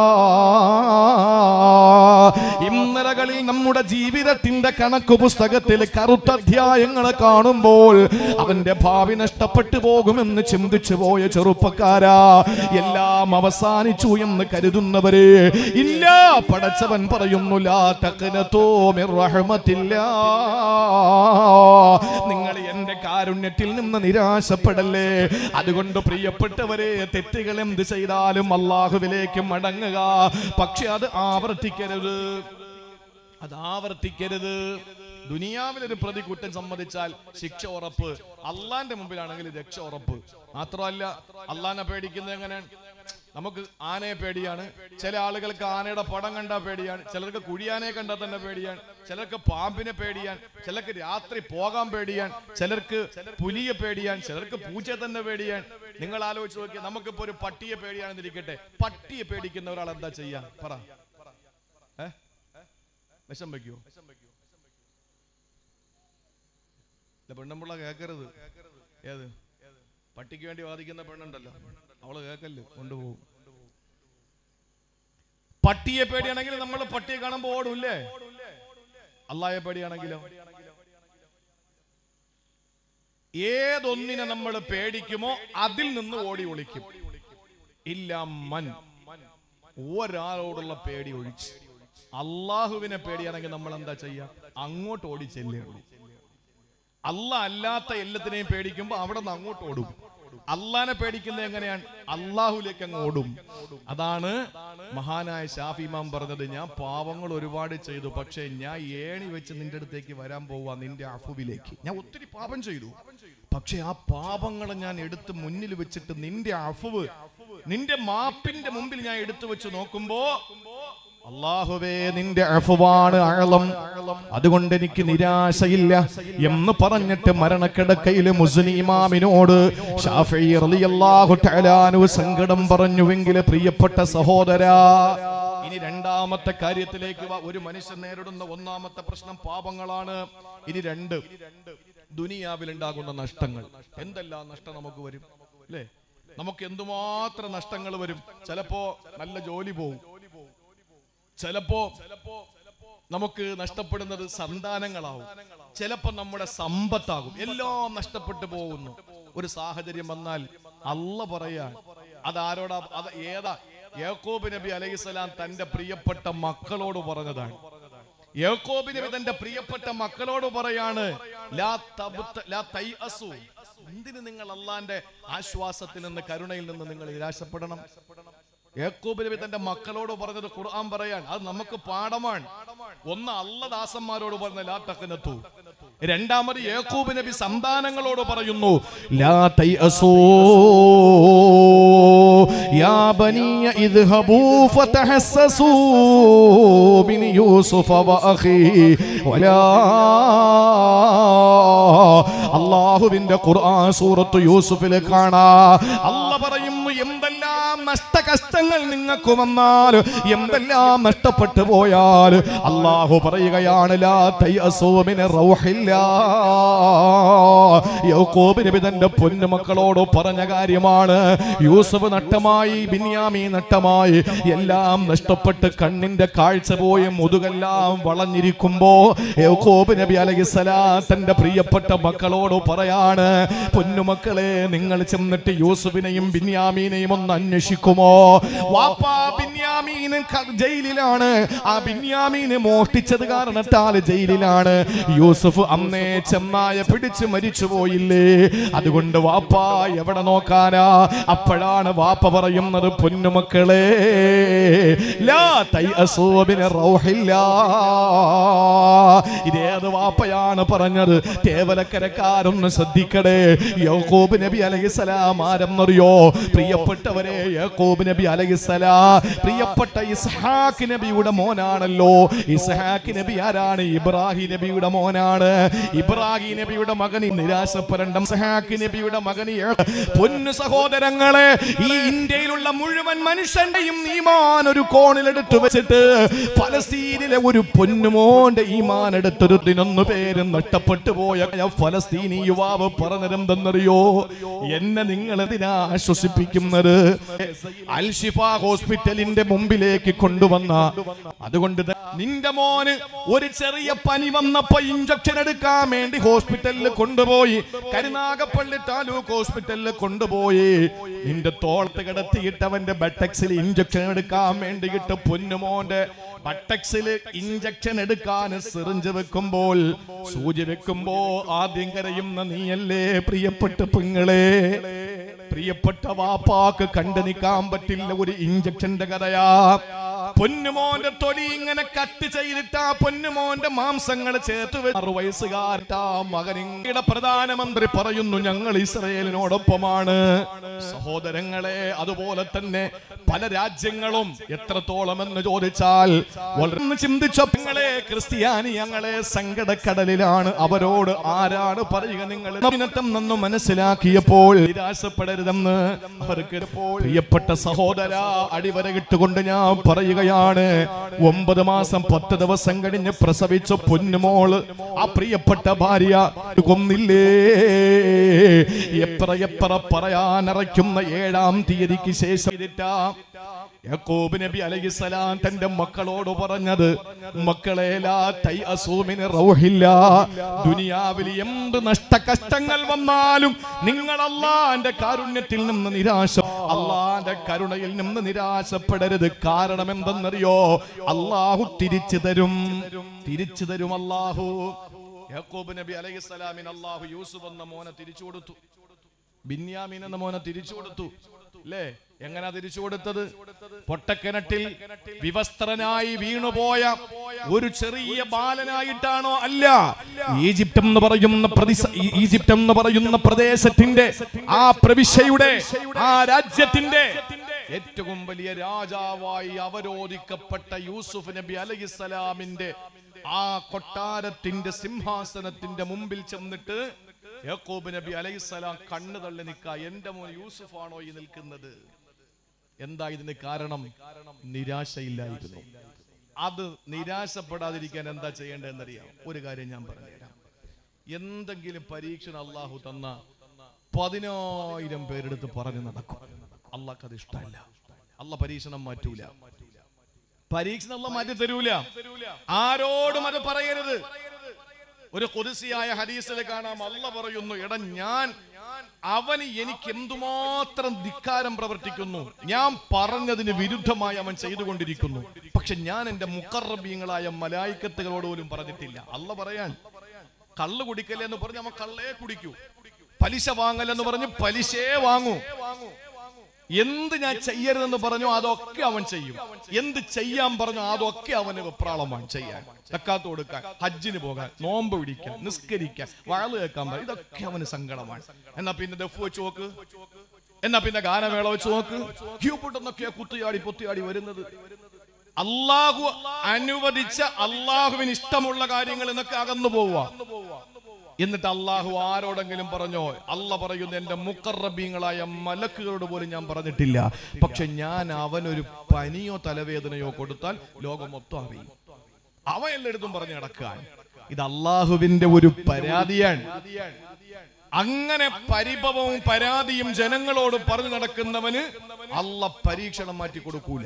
ഇന്നലകളിൽ നമ്മുടെ ജീവിതത്തിന്റെ കണക്ക് പുസ്തകത്തിൽ കറുത്ത അധ്യായങ്ങളെ കാണുമ്പോൾ അവന്റെ ഭാവി നഷ്ടപ്പെട്ടു പോകുമെന്ന് ചിന്തിച്ചു പോയ ചെറുപ്പക്കാരാ, എല്ലാം അവസാനിച്ചു എന്ന് കരുതുന്നവരെ, ഇല്ല, പടച്ചവൻ പറയുന്നു, ലാ തഖ്നതൂ മിർ റഹ്മത്തില്ലാ, നിങ്ങൾ എന്റെ കാരുണ്യത്തിൽ നിന്ന് നിരാശപ്പെടല്ലേ. അതുകൊണ്ട് പ്രിയപ്പെട്ടവരെ, തെറ്റുകൾ എന്ത് ചെയ്താലും അല്ലാഹുവിലേക്ക് മടങ്ങുക. പക്ഷെ അത് ആവർത്തിക്കരുത്. ദുനിയാവിലൊരു പ്രതി കുറ്റം സമ്മതിച്ചാൽ ശിക്ഷ ഉറപ്പ്. അള്ളാന്റെ മുമ്പിലാണെങ്കിൽ രക്ഷ ഉറപ്പ്. മാത്രമല്ല, അള്ളാനെ പേടിക്കുന്നത് എങ്ങനെയാണ്? നമുക്ക് ആനയെ പേടിയാണ്. ചില ആളുകൾക്ക് ആനയുടെ പടം കണ്ടാൽ പേടിയാണ്. ചിലർക്ക് കുഴിയാനയെ കണ്ടാൽ തന്നെ പേടിയാണ്. ചിലർക്ക് പാമ്പിനെ പേടിയാണ്. ചിലർക്ക് രാത്രി പോകാൻ പേടിയാണ്. ചിലർക്ക് പുലിയെ പേടിയാണ്. ചിലർക്ക് പൂച്ചയെ തന്നെ പേടിയാണ്. നിങ്ങൾ ആലോചിച്ച് നോക്കിയാൽ, നമുക്കിപ്പോ ഒരു പട്ടിയെ പേടിയാണെന്നിരിക്കട്ടെ, പട്ടിയെ പേടിക്കുന്ന ഒരാൾ എന്താ ചെയ്യാ? പറ. വിഷം വയ്ക്കുവോ? പെണ്ണുമ്പിള്ള കേക്കരുത്. ഏത് പട്ടിക്ക് വേണ്ടി വാദിക്കുന്ന പെണ്ണുണ്ടല്ലോ, അവള് കേക്കല്ലേ, കൊണ്ടുപോകും. പട്ടിയെ പേടിയാണെങ്കിൽ നമ്മൾ പട്ടിയെ കാണുമ്പോ ഓടൂല്ലേ? അല്ലാഹയെ പേടിയാണെങ്കിലോ? ഏതൊന്നിനെ നമ്മൾ പേടിക്കുമോ അതിൽ നിന്ന് ഓടി ഒളിക്കും. ഇല്ല മൻ, ഒരാളോടുള്ള പേടി ഒഴിച്ച്. അള്ളാഹുവിനെ പേടിയാണെങ്കിൽ നമ്മൾ എന്താ ചെയ്യാ? അങ്ങോട്ട് ഓടി ചെല്ലുള്ളൂ. അല്ലാഹ് അല്ലാത്ത എല്ലാത്തിനെയും പേടിക്കുമ്പോ അവിടെ നിന്ന് അങ്ങോട്ട് ഓടും. അള്ളാനെ പേടിക്കുന്നത് എങ്ങനെയാണ്? അള്ളാഹുലേക്ക് അങ്ങ് ഓടും. അതാണ് മഹാനായ ഷാഫി ഇമാം പറഞ്ഞത്, ഞാൻ പാവങ്ങൾ ഒരുപാട് ചെയ്തു, പക്ഷേ ഞാൻ ഏണി വെച്ച് നിന്റെ അടുത്തേക്ക് വരാൻ പോവാ, നിന്റെ അഫുവിലേക്ക്. ഞാൻ ഒത്തിരി പാപം ചെയ്തു, പക്ഷെ ആ പാപങ്ങളെ ഞാൻ എടുത്ത് മുന്നിൽ വെച്ചിട്ട് നിന്റെ അഫുവ്, നിന്റെ മാപ്പിന്റെ മുമ്പിൽ ഞാൻ എടുത്തു വെച്ച് നോക്കുമ്പോ, അല്ലാഹുവേ നിന്റെ അഫ്വാണ് അഅ്ളം, അതുകൊണ്ട് എനിക്ക് നിരാശയില്ല എന്ന് പറഞ്ഞിട്ട് മരണക്കിടക്കയിൽ മുസ്നി ഇമാമിനോട് ശാഫിഈ റളിയല്ലാഹു തആല അൻഹു സങ്കടം പറഞ്ഞുവെങ്കിൽ പ്രിയപ്പെട്ട സഹോദരാ, ഇനി രണ്ടാമത്തെ കാര്യത്തിലേക്ക് വാ. ഒരു മനുഷ്യൻ നേരിടുന്ന ഒന്നാമത്തെ പ്രശ്നം പാപങ്ങളാണ്. ഇനി രണ്ട്, ദുനിയാവിൽ ഉണ്ടാകുന്ന നഷ്ടങ്ങൾ. എന്തെല്ലാം നഷ്ടം നമുക്ക് വരും അല്ലേ? നമുക്ക് എന്തുമാത്രം നഷ്ടങ്ങൾ വരും. ചിലപ്പോ നല്ല ജോലി പോകും, ചിലപ്പോ നമുക്ക് നഷ്ടപ്പെടുന്നത് സന്താനങ്ങളാവും, ചിലപ്പോ നമ്മുടെ സമ്പത്താകും. എല്ലാം നഷ്ടപ്പെട്ടു പോകുന്നു. ഒരു സാഹചര്യം വന്നാൽ അള്ള പറയാ, അതാരോടാ? അത് ഏതാ? യാക്കൂബ് നബി അലൈഹിസ്സലാം തന്റെ പ്രിയപ്പെട്ട മക്കളോട് പറഞ്ഞതാണ്. യാക്കൂബ് നബി തന്റെ പ്രിയപ്പെട്ട മക്കളോട് പറയാണ്, ലാ തൈഅസു, എന്തിന് നിങ്ങൾ അള്ളാന്റെ ആശ്വാസത്തിൽ നിന്ന്, കരുണയിൽ നിന്ന് നിങ്ങൾ നിരാശപ്പെടണം? യാക്കൂബ് നബി തന്റെ മക്കളോട് പറഞ്ഞത് ഖുർആൻ പറയാൻ, അത് നമുക്ക് പാഠമാണ്. ഒന്ന് അള്ള ദാസന്മാരോട് പറഞ്ഞ ലാ തഖ്നതു, രണ്ടാമത് യാക്കൂബ് നബി സന്താനങ്ങളോട് പറയുന്നു ലാ തൈഅസൂ യാ ബനിയ ഇദ്ഹബൂ ഫതഹസ്സസൂ മിൻ യൂസുഫ വഅഖീഹി വലാ. അല്ലാഹുവിന്റെ ഖുർആൻ സൂറത്ത് യൂസുഫിൽ കാണാ, അല്ല പറയുന്നു എന്തെല്ലാം നഷ്ടകഷ്ടങ്ങൾ നിങ്ങൾക്ക് വന്നാൽ, എന്തെല്ലാം നഷ്ടപ്പെട്ടു പോയാൽ, അല്ലാഹു പറയുകയാണ് ലാ തൈഅസൂ മിൻ റൗഹില്ലാ. യാക്കൂബ് നബി തന്റെ പൊന്നുമക്കളോട് പറഞ്ഞ കാര്യമാണ്. യൂസുഫ് നഷ്ടമായി, ബിന്യാമീൻ നഷ്ടമായി, എല്ലാം നഷ്ടപ്പെട്ട് കണ്ണിന്റെ കാഴ്ച പോയി മുതുകെല്ലാം വളഞ്ഞിരിക്കുമ്പോ യാക്കൂബ് നബി അലൈഹിസ്സലാം തന്റെ പ്രിയപ്പെട്ട മക്കളോട് പറയാണ്, പൊന്നുമക്കളെ നിങ്ങൾ ചെന്നിട്ട് യൂസുഫിനെയും ബിന്യാമീനെയും ഒന്ന് അന്വേഷിക്കുമോ? വാപ്പാ ബിന്യാമീൻ ജയിലിലാണ്, ആ ബിന്യാമീനെ മോഷ്ടിച്ചത് കാരണത്താൽ ജയിലിലാണ്. യൂസുഫ് അന്നേ ചെന്നായ പിടിച്ച് മരിച്ചു പോയില്ലേ, അതുകൊണ്ട് വാപ്പാ എവിടെ നോക്കാനാ? അപ്പോഴാണ് വാപ്പ പറയുന്നത്, പൊന്നുമക്കളെ ലാ തൈഅസൂ മിൻ റൗഹില്ലാ. ഇതേത് വാപ്പയാണ് പറഞ്ഞത്? തേവലക്കരക്കാരൊന്ന് ശ്രദ്ധിക്കടേ. യാക്കൂബ് നബി അലൈഹിസ്സലാം ആരെന്നറിയോ? പ്രിയപ്പെട്ടവരെ, യാക്കൂബ് നബി അലൈഹിസ്സലാം പ്രിയപ്പെട്ട ഇസ്ഹാഖ് നബിയുടെ മോനാണല്ലോ. ഇസ്ഹാഖ് നബി ആരാണ്? ഇബ്രാഹിം നബിയുടെ മോനാണ്. ഇബ്രാഹിം നബിയുടെ മകന് നിരാശപ്പെടേണ്ട. ഇസ്ഹാഖ് നബിയുടെ മകന്. പൊന്നു സഹോദരങ്ങളെ, ഈ ഇന്ത്യയിലുള്ള മുഴുവൻ മനുഷ്യന്റെയും ഈമാൻ ഒരു കോണിലെടുത്തു വെച്ചിട്ട് ഫലസ്തീനിലെ ഒരു പൊന്നുമോന്റെ ഈമാൻ എടുത്തൊരു 11 പേര് നഷ്ടപ്പെട്ടു പോയ ഫലസ്തീനി യുവാവ് പറഞ്ഞതെന്തെന്നറിയോ? എന്നെ നിങ്ങൾ എന്തിനാ ആശ്വസിപ്പിക്കുന്നത്? അൽഷിഫ ഹോസ്പിറ്റലിന്റെ മുമ്പിലേക്ക് കൊണ്ടുവന്ന, അതുകൊണ്ട് നിന്റെ മോന് ഒരു ചെറിയ പനി വന്നപ്പോ ഇഞ്ചക്ഷൻ എടുക്കാൻ വേണ്ടി ഹോസ്പിറ്റലിൽ കൊണ്ടുപോയി, കരുനാഗപ്പള്ളി താലൂക്ക് ഹോസ്പിറ്റലിൽ കൊണ്ടുപോയി. നിന്റെ തോളത്ത് കിടത്തിയിട്ട് അവന്റെ ബട്ടക്സിൽ ഇഞ്ചക്ഷൻ എടുക്കാൻ വേണ്ടിയിട്ട് പൊന്നുമോന്റെ ബട്ടക്സിൽ ഇഞ്ചക്ഷൻ എടുക്കാൻ സിറിഞ്ച് വെക്കുമ്പോൾ, സൂചി വെക്കുമ്പോ ആദ്യം കരയുന്ന നീയല്ലേ പ്രിയപ്പെട്ട പെങ്ങളെ? പ്രിയപ്പെട്ട വാപ്പാക്ക് കണ്ടു നിൽക്കാൻ പറ്റില്ല ഒരു ഇഞ്ചക്ഷന്റെ കഥയാ. പൊന്നുമോന്റെ തൊലി ഇങ്ങനെ കട്ട് ചെയ്തിട്ടാ പൊന്നുമോന്റെ മാംസങ്ങൾ ചേർത്ത് 6 വയസ്സുകാരട്ടാ മകനിയുടെ പ്രധാനമന്ത്രി പറയുന്നു ഞങ്ങൾ ഇസ്രായേലിനോടൊപ്പമാണ്. സഹോദരങ്ങളെ, അതുപോലെ തന്നെ പല രാജ്യങ്ങളും എത്രത്തോളം എന്ന് ചോദിച്ചാൽ വളരെ ചിന്തിച്ച നിങ്ങളെ ക്രിസ്ത്യാനി ഞങ്ങളെ സങ്കടക്കടലിലാണ്. അവരോട് ആരാണ് പറയുക? നിങ്ങൾ നന്ന് മനസ്സിലാക്കിയപ്പോൾ നിരാശപ്പെടരുതെന്ന് അവർക്ക്. പ്രിയപ്പെട്ട സഹോദര, അടിവരകിട്ടുകൊണ്ട് ഞാൻ പറയുകയാണ്, 9 മാസം 10 ദിവസം കഴിഞ്ഞ് പ്രസവിച്ച പൊന്നുമോള്, ആ പ്രിയപ്പെട്ട ഭാര്യ കൊന്നില്ലേ? എത്ര പറയാനറയ്ക്കുന്ന 7-ാം തീയതിക്ക് ശേഷം യാക്കൂബ് നബി അലൈഹിസ്സലാം തന്റെ മക്കളോട് പറഞ്ഞത്, മക്കളെ ലാ തൈഅസൂ മിൻ റൗഹില്ലാ. ദുനിയാവിൽ എന്ത് നഷ്ടകഷ്ടങ്ങൾ വന്നാലും നിങ്ങൾ അല്ലാഹുവിന്റെ കാരുണ്യത്തിൽ നിന്ന് അല്ലാഹുവിന്റെ കരുണയിൽ നിന്ന് നിരാശപ്പെടരുത്. കാരണം എന്തെന്നറിയോ? അല്ലാഹു തിരിച്ചു തരും അല്ലാഹു. യാക്കൂബ് നബി അലൈഹിസ്സലാമിന് അല്ലാഹു യൂസുഫ് എന്ന മോനെ തിരിച്ചു കൊടുത്തു. ബിന്യാമീൻ എന്ന മോനെ തിരിച്ചു കൊടുത്തു അല്ലേ? എങ്ങനാ തിരിച്ചു കൊടുത്തത്? പൊട്ടക്കിണറ്റിൽ വിവസ്ത്രനായി വീണുപോയ ഒരു ചെറിയ ബാലനായിട്ടാണോ? അല്ല. ഈജിപ്റ്റ് എന്ന് പറയുന്ന പ്രദേശത്തിന്റെ ആ പ്രവിശ്യയുടെ ആ രാജ്യത്തിന്റെ ഏറ്റവും വലിയ രാജാവായി അവരോധിക്കപ്പെട്ട യൂസുഫ് നബി അലൈഹിസ്സലാമിന്റെ ആ കൊട്ടാരത്തിന്റെ സിംഹാസനത്തിന്റെ മുമ്പിൽ ചെന്നിട്ട് യാക്കൂബ് നബി അലൈഹിസ്സലാം കണ്ണു തള്ളി നിൽക്കുക. എന്റെ മോൻ യൂസുഫാണോ ഈ നിൽക്കുന്നത്? എന്താ ഇതിന് കാരണം? നിരാശയില്ലായിരുന്നു. അത് നിരാശപ്പെടാതിരിക്കാൻ എന്താ ചെയ്യേണ്ടതെന്നറിയാം? ഒരു കാര്യം ഞാൻ പറഞ്ഞുതരാം. എന്തെങ്കിലും പരീക്ഷണം അള്ളാഹു തന്ന 10,000 പേരെടുത്ത് പറഞ്ഞു നടക്കും. അള്ളാഹ് അത് ഇഷ്ടമല്ല. അള്ളാഹ് പരീക്ഷണം മാറ്റൂല. പരീക്ഷണം അള്ളാഹ് മാറ്റി തരൂല. ആരോടും അത് പറയരുത്. ഒരു ഖുദ്സിയായ ഹദീസിൽ കാണാം, അള്ളാഹ് പറയുന്നു, എടാ അവന് എനിക്ക് എന്തുമാത്രം ധിക്കാരം പ്രവർത്തിക്കുന്നു, ഞാൻ പറഞ്ഞതിന് വിരുദ്ധമായി അവൻ ചെയ്തുകൊണ്ടിരിക്കുന്നു, പക്ഷെ ഞാൻ എന്റെ മുഖറബീങ്ങളായ മലായിക്കത്തുകളോട് പോലും പറഞ്ഞിട്ടില്ല. അള്ളാഹ് പറയാൻ, കള്ള് കുടിക്കല്ലേ എന്ന് പറഞ്ഞ് അവൻ കള്ളേ കുടിക്കൂ, പലിശ വാങ്ങലെന്ന് പറഞ്ഞ് പലിശയെ വാങ്ങൂ, എന്ത് ഞാൻ ചെയ്യരുതെന്ന് പറഞ്ഞു അതൊക്കെ അവൻ ചെയ്യും, എന്ത് ചെയ്യാൻ പറഞ്ഞു അതൊക്കെ അവന് വെപ്രാളമാണ് ചെയ്യാൻ. സക്കാത്ത് കൊടുക്കാൻ, ഹജ്ജിന് പോകാൻ, നോമ്പ് പിടിക്കാൻ, നിസ്കരിക്കാൻ, വഅള് കേൾക്കാൻ, ഇതൊക്കെ അവന് സങ്കടമാണ്. എന്നാ പിന്നെ ദഫ് വെച്ച് നോക്ക്, എന്നാ പിന്നെ ഗാനമേള വെച്ച് നോക്ക്, ക്യൂപിട്ടെന്നൊക്കെയാ കുത്തിയാടി പൊത്തിയാടി വരുന്നത്. അള്ളാഹു അനുവദിച്ച അള്ളാഹുവിന് ഇഷ്ടമുള്ള കാര്യങ്ങൾ എന്നൊക്കെ അകന്നു പോവുക. എന്നിട്ട് അള്ളാഹു ആരോടെങ്കിലും പറഞ്ഞോ? അള്ളാഹ് പറയുന്നു, എന്റെ മുഖറബീങ്ങളായ മലക്കുകളോട് പോലും ഞാൻ പറഞ്ഞിട്ടില്ല, പക്ഷെ ഞാൻ അവനൊരു പനിയോ തലവേദനയോ കൊടുത്താൽ ലോകം മൊത്തം അറിയും. അവൻ എല്ലായിടത്തും പറഞ്ഞു നടക്കാൻ. ഇത് അള്ളാഹുവിന്റെ ഒരു പരാതിയാണ്. അങ്ങനെ പരിഭവവും പരാതിയും ജനങ്ങളോട് പറഞ്ഞു നടക്കുന്നവന് അള്ളാഹ് പരീക്ഷണം മാറ്റി കൊടുക്കൂല.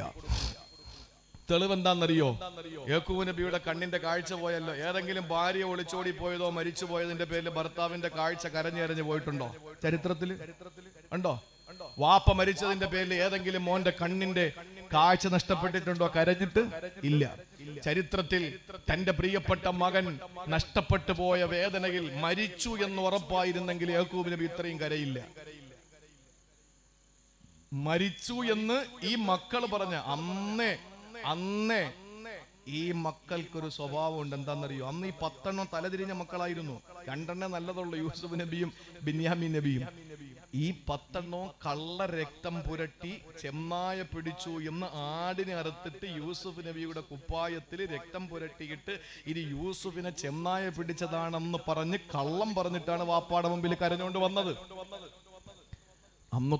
തെളിവ് എന്താണെന്നറിയോ? യാക്കൂബ് നബിയുടെ കണ്ണിന്റെ കാഴ്ച പോയല്ലോ. ഏതെങ്കിലും ഭാര്യ ഒളിച്ചോടി പോയതോ മരിച്ചു പോയതിന്റെ പേരിൽ ഭർത്താവിന്റെ കാഴ്ച കരഞ്ഞെറിഞ്ഞ് പോയിട്ടുണ്ടോ? ചരിത്രത്തിൽ ഉണ്ടോ? വാപ്പ മരിച്ചതിന്റെ പേരിൽ ഏതെങ്കിലും മോന്റെ കണ്ണിന്റെ കാഴ്ച നഷ്ടപ്പെട്ടിട്ടുണ്ടോ കരഞ്ഞിട്ട്? ഇല്ല. ചരിത്രത്തിൽ തന്റെ പ്രിയപ്പെട്ട മകൻ നഷ്ടപ്പെട്ടു പോയ വേദനയിൽ മരിച്ചു എന്ന് ഉറപ്പായിരുന്നെങ്കിൽ യാക്കൂബ് നബി ഇത്രയും കരയില്ല. മരിച്ചു എന്ന് ഈ മക്കൾ പറഞ്ഞ അന്നേ ഈ മക്കൾക്കൊരു സ്വഭാവം ഉണ്ട്. എന്താണെന്നറിയോ? അന്ന് ഈ 10 തലതിരിഞ്ഞ മക്കളായിരുന്നു. 2 നല്ലതുള്ളൂ, യൂസുഫ് നബിയും ബിന്യാമീൻ നബിയും. ഈ 10 കള്ള രക്തം പുരട്ടി ചെമ്മായ പിടിച്ചു എന്ന് ആടിനെ അറുത്തിട്ട് യൂസുഫ് നബിയുടെ കുപ്പായത്തിൽ രക്തം പുരട്ടിയിട്ട് ഇത് യൂസുഫിനെ ചെമ്മായ പിടിച്ചതാണെന്ന് പറഞ്ഞ് കള്ളം പറഞ്ഞിട്ടാണ് വാപ്പാടെ മുമ്പിൽ കരഞ്ഞുകൊണ്ട് വന്നത്. അന്ന്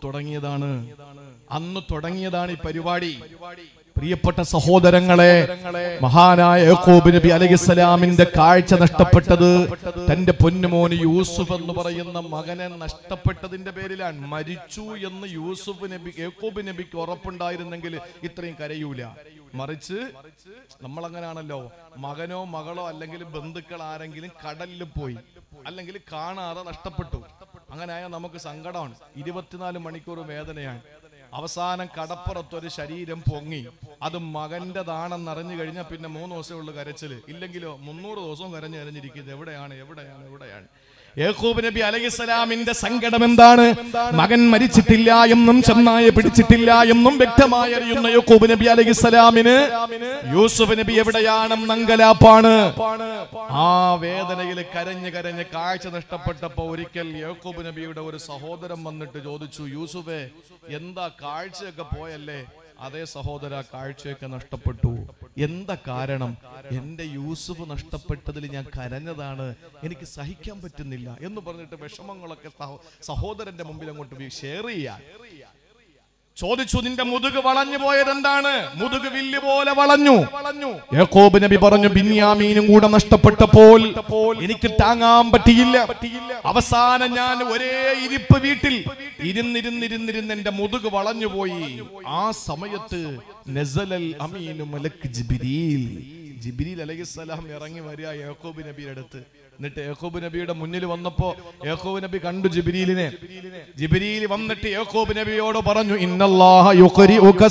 തുടങ്ങിയതാണ് ഈ പരിപാടി. പ്രിയപ്പെട്ട സഹോദരങ്ങളെ, മഹാനായ യാക്കൂബ് നബി അലൈഹിസ്സലാമിന്റെ കാഴ്ച നഷ്ടപ്പെട്ടത് തന്റെ പൊന്നുമോന് യൂസുഫ് എന്ന് പറയുന്ന മകനെ നഷ്ടപ്പെട്ടതിന്റെ പേരിലാണ്. മരിച്ചു എന്ന് യാക്കൂബ് നബിക്ക് ഉറപ്പുണ്ടായിരുന്നെങ്കിൽ ഇത്രയും കരയൂല. മറിച്ച് നമ്മളങ്ങനാണല്ലോ, മകനോ മകളോ അല്ലെങ്കിൽ ബന്ധുക്കൾ ആരെങ്കിലും കടലിൽ പോയി അല്ലെങ്കിൽ കാണാതെ നഷ്ടപ്പെട്ടു, അങ്ങനെയായ നമുക്ക് സങ്കടമാണ്. 24 മണിക്കൂർ വേദനയാണ്. അവസാനം കടപ്പുറത്തൊരു ശരീരം പൊങ്ങി, അത് മകന്റെതാണെന്നറിഞ്ഞു കഴിഞ്ഞാൽ പിന്നെ 3 ദിവസമേ ഉള്ളൂ കരച്ചില്. ഇല്ലെങ്കിലോ 300 ദിവസവും കരഞ്ഞിരിക്കുന്നത് എവിടെയാണ്. യാക്കൂബ് നബി അലൈഹിസ്സലാമിന്റെ സങ്കടം എന്താണ്? മകൻ മരിച്ചിട്ടില്ല എന്നും ചെന്നായ പിടിച്ചിട്ടില്ല എന്നും വ്യക്തമായി അറിയുന്ന യാക്കൂബ് നബി അലൈഹിസ്സലാമിന് യൂസുഫ് നബി എവിടെയാണെന്ന് അങ്കലാപ്പാണ്. ആ വേദനയിൽ കരഞ്ഞ് കാഴ്ച നഷ്ടപ്പെട്ടപ്പോ ഒരിക്കൽ യാക്കൂബ് നബിയുടെ ഒരു സഹോദരൻ വന്നിട്ട് ചോദിച്ചു, യൂസുഫേ, എന്താ കാഴ്ചയൊക്കെ പോയല്ലേ? അതേ സഹോദര, കാഴ്ചയൊക്കെ നഷ്ടപ്പെട്ടു. എന്താ കാരണം? എന്റെ യൂസുഫ് നഷ്ടപ്പെട്ടതിൽ ഞാൻ കരഞ്ഞതാണ്, എനിക്ക് സഹിക്കാൻ പറ്റുന്നില്ല എന്ന് പറഞ്ഞിട്ട് വിഷമങ്ങളൊക്കെ സഹോദരന്റെ മുമ്പിൽ അങ്ങോട്ട് ഷെയർ ചെയ്യാൻ ചോദിച്ചു. നിന്റെ മുതുക് വളഞ്ഞു പോയതെന്താണ്? മുതുക് വില്ല് പോലെ വളഞ്ഞു. യാക്കൂബ് നബി പറഞ്ഞു, ബിന്യാമീനും കൂടെ നഷ്ടപ്പെട്ടപ്പോൾ എനിക്ക് താങ്ങാൻ പറ്റിയില്ല. അവസാനം ഞാൻ ഒരേ ഇരിപ്പ് വീട്ടിൽ ഇരുന്നിരുന്ന് എന്റെ മുതുക് വളഞ്ഞു പോയി. ആ സമയത്ത് നസലൽ അമീനു മലക്ക് ജിബ്രീൽ അലൈഹിസ്സലാം ഇറങ്ങി വരിക യാക്കൂബ് നബിയുടെ അടുത്ത്. എന്നിട്ട് യാക്കൂബ് നബിയുടെ മുന്നിൽ വന്നപ്പോ യാക്കൂബ് നബി കണ്ടു ജിബ്രീലിനെ. ജിബ്രീൽ വന്നിട്ട് യാക്കൂബ് നബിയോട് പറഞ്ഞു, ഇന്നല്ലാഹ യുഖരിഉക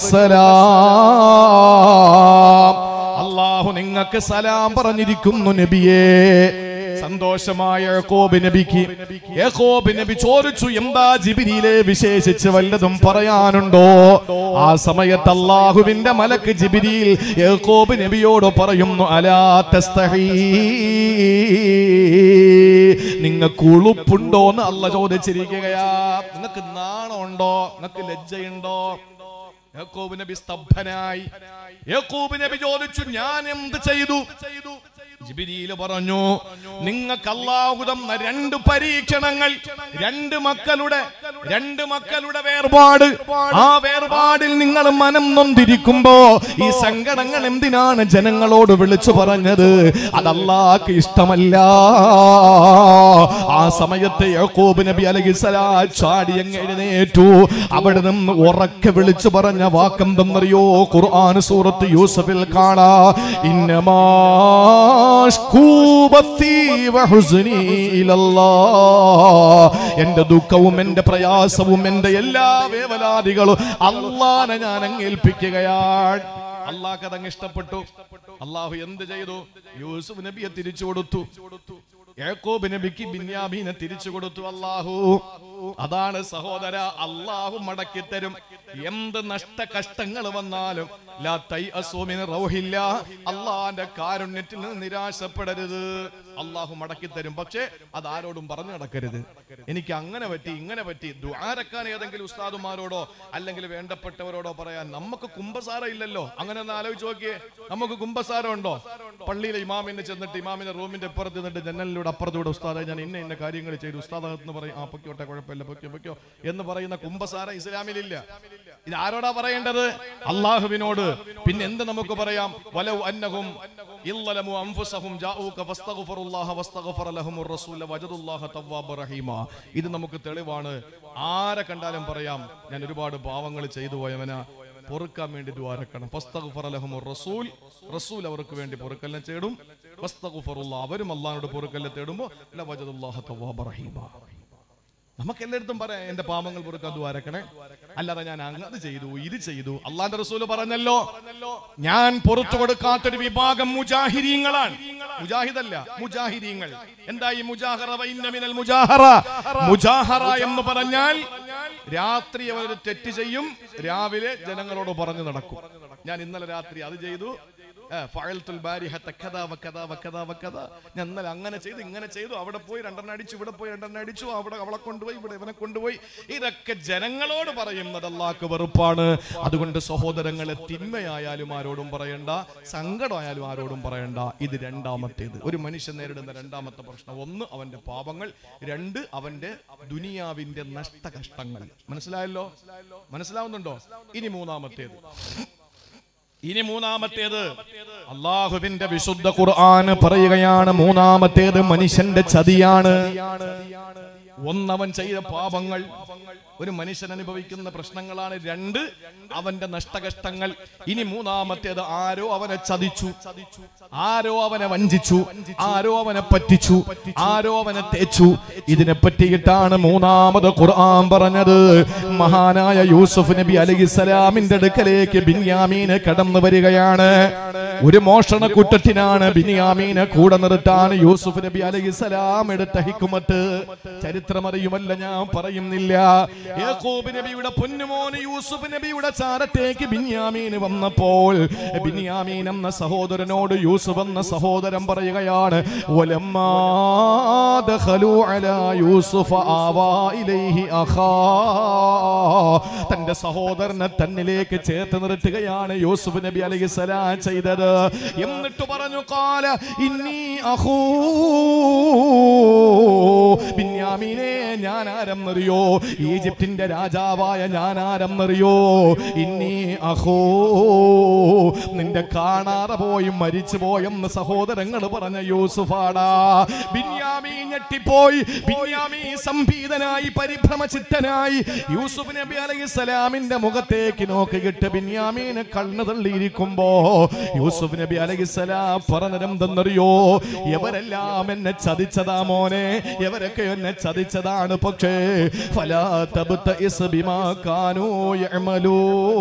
സലാം, അല്ലാഹു നിങ്ങൾക്ക് സലാം പറഞ്ഞിരിക്കുന്നു നബിയേ. സന്തോഷമായ യാക്കൂബ് നബിക്ക്. യാക്കൂബ് നബി ചോദിച്ചു, എന്താ ജിബ്രീലെ വിശേഷിച്ച് വല്ലതും പറയാനുണ്ടോ? ആ സമയത്ത് അല്ലാഹുവിന്റെ മലക്ക് ജിബ്രീൽ യാക്കൂബ് നബിയോട് പറയുന്നു, അലാ തസ്തഹീ, നിങ്ങൾക്ക് ഉളുപ്പുണ്ടോ എന്ന് അല്ലാഹു ചോദിച്ചിരിക്കുകയാ. നിങ്ങൾക്ക് നാണമുണ്ടോ? നിങ്ങൾക്ക് ലജ്ജയുണ്ടോ? യാക്കൂബ് നബി സ്തബ്ധനായി. യാക്കൂബ് നബി ചോദിച്ചു, ഞാൻ എന്ത് ചെയ്തു? ജിബ്രീൽ പറഞ്ഞു, നിങ്ങൾക്ക് അല്ലാഹു തന്ന രണ്ട് പരീക്ഷണങ്ങൾ, രണ്ട് മക്കളുടെ വേർപാട്, ആ വേർപാടിൽ നിങ്ങൾ മനം നൊന്തിരിക്കുമ്പോ ഈ സങ്കടങ്ങൾ എന്തിനാണ് ജനങ്ങളോട് വിളിച്ചു പറഞ്ഞത്? അത് അല്ലാഹുക്ക് ഇഷ്ടമല്ല. ആ സമയത്ത് യാക്കൂബ് നബി അലൈഹിസ്സലാം ചാടി അങ്ങ് എഴുന്നേറ്റു. അവിടെ നിന്ന് ഉറക്കെ വിളിച്ചു പറഞ്ഞ വാക്കെന്തെന്നറിയോ? ഖുർആൻ സൂറത്ത് യൂസഫിൽ കാണാ, ഇന്നമാ എന്റെ ദുഃഖവും എന്റെ പ്രയാസവും എന്റെ എല്ലാ വേവലാദികളും അല്ലാഹനെ ഞാൻ അങ്ങേൽപ്പിക്കുകയാണ്. അല്ലാഹ് അതങ്ങ് ഇഷ്ടപ്പെട്ടു. അല്ലാഹു എന്ത് ചെയ്തു? യൂസുഫ് നബിയെ തിരിച്ചു കൊടുത്തു. യാക്കൂബ് നബിക്ക് ബിന്യാമീനെ തിരിച്ചു കൊടുത്തു അല്ലാഹു. അതാണ് സഹോദര, അല്ലാഹു മടക്കി തരും. എന്ത് നഷ്ട കഷ്ടങ്ങൾ വന്നാലും ലാ തൈഅസൂ മിൻ റൗഹില്ലാ, അല്ലാഹുവിന്റെ കാരുണ്യത്തിൽ നിന്ന് നിരാശപ്പെടരുത്. അല്ലാഹു മടക്കി തരും. പക്ഷേ അത് ആരോടും പറഞ്ഞു നടക്കരുത്. എനിക്ക് അങ്ങനെ പറ്റി ഇങ്ങനെ പറ്റി. ദുആരക്കാൻ ഏതെങ്കിലും ഉസ്താദുമാരോടോ അല്ലെങ്കിൽ വേണ്ടപ്പെട്ടവരോടോ പറയാൻ നമുക്ക് കുംഭസാരം ഇല്ലല്ലോ. അങ്ങനെ ഒന്ന് ആലോചിച്ച് നോക്കിയേ, നമുക്ക് കുംഭസാരം ഉണ്ടോ? പള്ളിയിലെ ഇമാമിനെ ചെന്നിട്ട് ഇമാമിന്റെ റൂമിന്റെ അപ്പുറത്ത് നിന്നിട്ട് ജനലിലൂടെ അപ്പുറത്തൂടെ ഉസ്താദെ ഞാൻ ഇന്ന കാര്യങ്ങൾ ചെയ്തു, ഉസ്താദ് എന്ന് പറയും, ആ പൊക്കോട്ടെ കുഴപ്പമില്ല, പൊക്കോ എന്ന് പറയുന്ന കുംഭസാരം ഇസ്ലാമിലില്ല. ഇത് ആരോടാ പറയേണ്ടത്? അല്ലാഹുവിനോട്. പിന്നെ എന്ത് നമുക്ക് പറയാം? വലൗ അന്നഹും ഇല്ലലമു അൻഫുസഹും ജാഊക ഫസ്തഗ്ഫിറുല്ലാഹ വസ്തഗ്ഫറ ലഹുമുർ റസൂല വജദുല്ലാഹ തവ്വാബർ റഹീമ. ഇത് നമുക്ക് തെളിവാണ്. ആരെ കണ്ടാലും പറയാം, ഞാൻ ഒരുപാട് പാവങ്ങൾ ചെയ്തു പോയവനാ, പൊറുക്കാൻ വേണ്ടി ദുആരക്കണം. ഫസ്തഗ്ഫറ ലഹുമുർ റസൂൽ, റസൂൽ അവർക്ക് വേണ്ടി പൊറുക്കലിനെ തേടും. വസ്തഗ്ഫിറുല്ലാഹ, അവരും അല്ലാഹുവോട് പൊറുക്കലിനെ തേടുമ്പോൾ ലവജദുല്ലാഹ തവ്വാബർ റഹീമ. നമുക്ക് എല്ലായിടത്തും പറയാം, എന്റെ പാപങ്ങൾ പൊറുക്കാൻ ദുആരക്കണേ. അല്ലാതെ ഞാൻ അത് ചെയ്തു ഇത് ചെയ്തു. അല്ലാഹുവിന്റെ റസൂൽ പറഞ്ഞല്ലോ, ഞാൻ പുറത്തു കൊടുക്കാത്തൊരു വിഭാഗം മുജാഹിരീങ്ങളാണ്. മുജാഹിദല്ല, മുജാഹിരീങ്ങൾ. എന്താ ഈ മുജാഹറ? വഇന്ന മിനൽ മുജാഹറ. മുജാഹറ എന്ന് പറഞ്ഞാൽ രാത്രി അവർ തെറ്റ് ചെയ്യും, രാവിലെ ജനങ്ങളോട് പറഞ്ഞു നടക്കും. ഞാൻ ഇന്നലെ രാത്രി അത് ചെയ്തു, ഞാൻ ഇന്നലെ അങ്ങനെ ചെയ്തു ഇങ്ങനെ ചെയ്തു, അവിടെ പോയി രണ്ടെണ്ണം അടിച്ചു, ഇവിടെ പോയി രണ്ടെണ്ണം അടിച്ചു, അവിടെ അവളെ കൊണ്ടുപോയി, ഇവിടെ ഇവനെ കൊണ്ടുപോയി. ഇതൊക്കെ ജനങ്ങളോട് പറയുന്നത് അല്ലാഹുക്ക് വെറുപ്പാണ്. അതുകൊണ്ട് സഹോദരങ്ങളെ, തിന്മയായാലും ആരോടും പറയണ്ട, സങ്കടമായാലും ആരോടും പറയണ്ട. ഇത് രണ്ടാമത്തേത്. ഒരു മനുഷ്യൻ നേരിടുന്ന രണ്ടാമത്തെ പ്രശ്നം, ഒന്ന് അവന്റെ പാപങ്ങൾ, രണ്ട് അവന്റെ ദുനിയാവിന്റെ നഷ്ടകഷ്ടങ്ങൾ. മനസ്സിലായല്ലോ? മനസ്സിലാവുന്നുണ്ടോ? ഇനി മൂന്നാമത്തേത് അല്ലാഹുവിന്റെ വിശുദ്ധ ഖുർആൻ പറയുകയാണ്, മൂന്നാമത്തേത് മനുഷ്യന്റെ ചതിയാണ്. ഒന്നവൻ ചെയ്ത പാപങ്ങൾ, ഒരു മനുഷ്യൻ അനുഭവിക്കുന്ന പ്രശ്നങ്ങളാണ്. രണ്ട് അവന്റെ നഷ്ടകഷ്ടങ്ങൾ. ഇനി മൂന്നാമത്തേത്, ആരോ അവനെ ചതിച്ചു, ആരോ അവനെ വഞ്ചിച്ചു, ആരോ അവനെ പറ്റിച്ചു, ആരോ അവനെ തേച്ചു. ഇതിനെ പറ്റിയിട്ടാണ് മൂന്നാമത് ഖുർആൻ പറഞ്ഞത്. മഹാനായ യൂസുഫ് നബി അലൈഹിസ്സലാമിന്റെ അടുക്കലേക്ക് ബിന്യാമീന് കടന്നു വരികയാണ്. ഒരു മോഷണ കുറ്റത്തിനാണ് ബിന്യാമീനെ കൂടെ നിർത്താൻ യൂസുഫ് നബി അലൈഹിസ്സലാം എടുത്ത ഹിക്മത്ത് ചരിത്രമറിയുമല്ല, ഞാൻ പറയുന്നില്ല. യാക്കൂബ് നബിയുടെ പൊന്നുമോൻ യൂസുഫ് നബിയുടെ ചാരത്തേക്ക് ബിന്യാമീൻ വന്നപ്പോൾ ബിന്യാമീൻ എന്ന സഹോദരനോട് യൂസുഫ് എന്ന സഹോദരൻ പറയുകയാണ്, വലമ്മാ ദഖലൂ അലാ യൂസുഫ ആവാ ഇലൈഹി അഖാ. തന്റെ സഹോദരനെ തന്നിലേക്ക് ചേർത്ത് നിർത്തുകയാണ് യൂസുഫ് നബി അലൈഹിസ്സലാം ചെയ്തത്. എന്നിട്ട് പറഞ്ഞു, ഖാല ഇന്നി അഖൂ. ബിന്യാമീനെ, ഞാൻ ആരെന്നറിയോ? ഈജിപ്തിന്റെ രാജാവായ ഞാൻ ആരെന്നറിയോ? ഇന്നി അഖൂ, നിന്റെ കാണാതെ പോയി മരിച്ചു പോയെന്ന് സഹോദരങ്ങൾ പറഞ്ഞ യൂസുഫാടാ. ബിന്യാമീൻ ഞെട്ടിപ്പോയി. ബിന്യാമീൻ സംഭീതനായി, പരിഭ്രമചിത്തനായി യൂസുഫ് നബി അലൈഹിസ്സലാമിന്റെ മുഖത്തേക്ക് നോക്കിയിട്ട് ബിന്യാമീന് കണ്ണു തള്ളിയിരിക്കുമ്പോ യൂസുഫ് നബി അലൈഹിസ്സലാം പറഞ്ഞതെന്തെന്നറിയോ? എവരെല്ലാം എന്നെ ചതിച്ചതാ മോനെ, എവരൊക്കെ എന്നെ ചതിച്ചതാണ്. പക്ഷേ മക്കളെ ഫലാ തബ്തഇസ് ബിമാ കാനൂ യഅമലൂ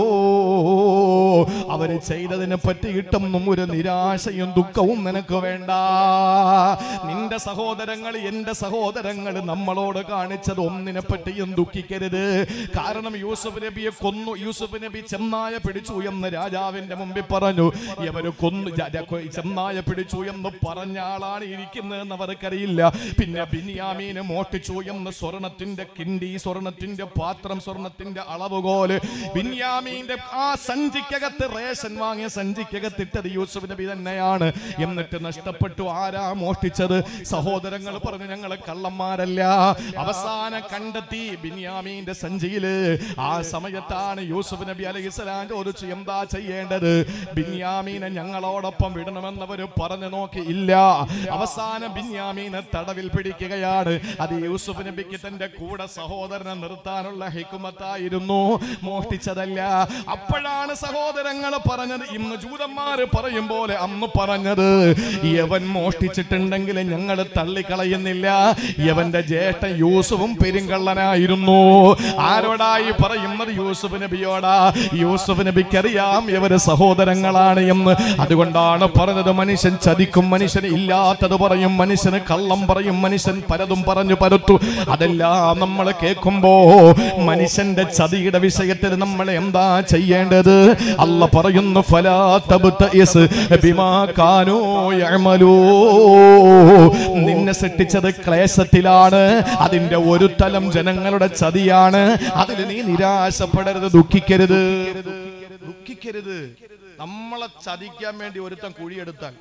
അവര് ചെയ്തതിനെ പറ്റിയിട്ടൊന്നും ഒരു നിരാശയും ദുഃഖവും നിനക്ക് വേണ്ട. നിന്റെ സഹോദരങ്ങൾ എന്റെ സഹോദരങ്ങൾ നമ്മളോട് കാണിച്ചത് ഒന്നിനെ പറ്റിയും ദുഃഖിക്കരുത്. കാരണം യൂസുഫ് നബിയെ കൊന്നു. യൂസുഫ് നബി ചെന്നായ പിടിച്ചു എന്ന് രാജാവിന്റെ മുമ്പിൽ പറഞ്ഞു. ഇവര് കൊന്നു ചെന്നായ പിടിച്ചു എന്ന് പറഞ്ഞ ആളാണ് ഇരിക്കുന്നതെന്ന് അവർക്കറിയില്ല. പിന്നെ ബിന്യാമീനെ മോഷ്ടിച്ചു എന്ന് സ്വർണത്തിന്റെ കിണ്ടി, സ്വർണത്തിന്റെ പാത്രം, സ്വർണത്തിന്റെ അളവുകോല് ബിന്യാമീന്റെ ആ സഞ്ചിക്കകത്ത്, റേഷൻ വാങ്ങിയ സഞ്ചിക്കകത്തിട്ടത് യൂസുഫ് നബി തന്നെയാണ്. എന്നിട്ട് നഷ്ടപ്പെട്ടു. ആരാ മോഷ്ടിച്ചത്? സഹോദരങ്ങൾ പറഞ്ഞു ഞങ്ങൾ കള്ളന്മാരല്ല. അവസാനം കണ്ടെത്തി ബിന്യാമീന്റെ സഞ്ചിയില്. ആ സമയത്താണ് യൂസുഫ് നബി അലൈഹിസ്സലാം ചോദിച്ചു എന്താ ചെയ്യേണ്ടത്? ബിന്യാമീനെ ഞങ്ങളോടൊപ്പം വിടണമെന്നവര് പറഞ്ഞു നോക്കി. ഇല്ല. അവസാനം ബിന്യാമീനെ തടവിൽ പിടിക്കുകയാണ്. അത് യൂസുഫ് നബിക്ക് തന്റെ കൂടെ സഹോദരനെ നിർത്താനുള്ള ഹിക്മത്തായിരുന്നു, മോഷ്ടിച്ചതല്ല. അപ്പോഴാണ് സഹോദരങ്ങൾ പറഞ്ഞത്, ഇന്ന് ജൂതന്മാര് പറയും പോലെ അന്ന് പറഞ്ഞത്, യവൻ മോഷ്ടിച്ചിട്ടുണ്ടെങ്കിൽ ഞങ്ങൾ തള്ളിക്കളയുന്നില്ല. യവന്റെ ജ്യേഷ്ഠൻ യൂസുഫും പെരുങ്കള്ളനായിരുന്നു. ആരോടായി പറയുന്നത്? യൂസുഫ് നബിയോടാ. യൂസുഫ് നബിക്കറിയാം ഇവര് സഹോദരങ്ങളാണ് എന്ന്. അതുകൊണ്ടാണ് പറഞ്ഞത്, മനുഷ്യൻ ചതിക്കും, മനുഷ്യന് ഇല്ലാത്തത് പറയും, മനുഷ്യന് കള്ളം പറയും, മനുഷ്യൻ പലതും പറഞ്ഞു പരത്തു. അതെല്ലാം നമ്മൾ കേൾക്കുമ്പോ മനുഷ്യന്റെ ചതിയുടെ വിഷയത്തിൽ നമ്മൾ എന്താ ചെയ്യേണ്ടത്? അല്ല പറയുന്നു, ഫലാ തബ്തഇസ് ബിമാ കാനൂ യഅമലൂ നിന്നെ സൃഷ്ടിച്ചത് ക്ലേശത്തിലാണ്. അതിന്റെ ഒരു തലം ജനങ്ങളുടെ ചതിയാണ്. അതിൽ നീ നിരാശപ്പെടരുത്, ദുഃഖിക്കരുത്. ദുഃഖിക്കരുത്. നമ്മളെ ചതിക്കാൻ വേണ്ടി ഒരുത്തൻ കുഴിയെടുത്താൽ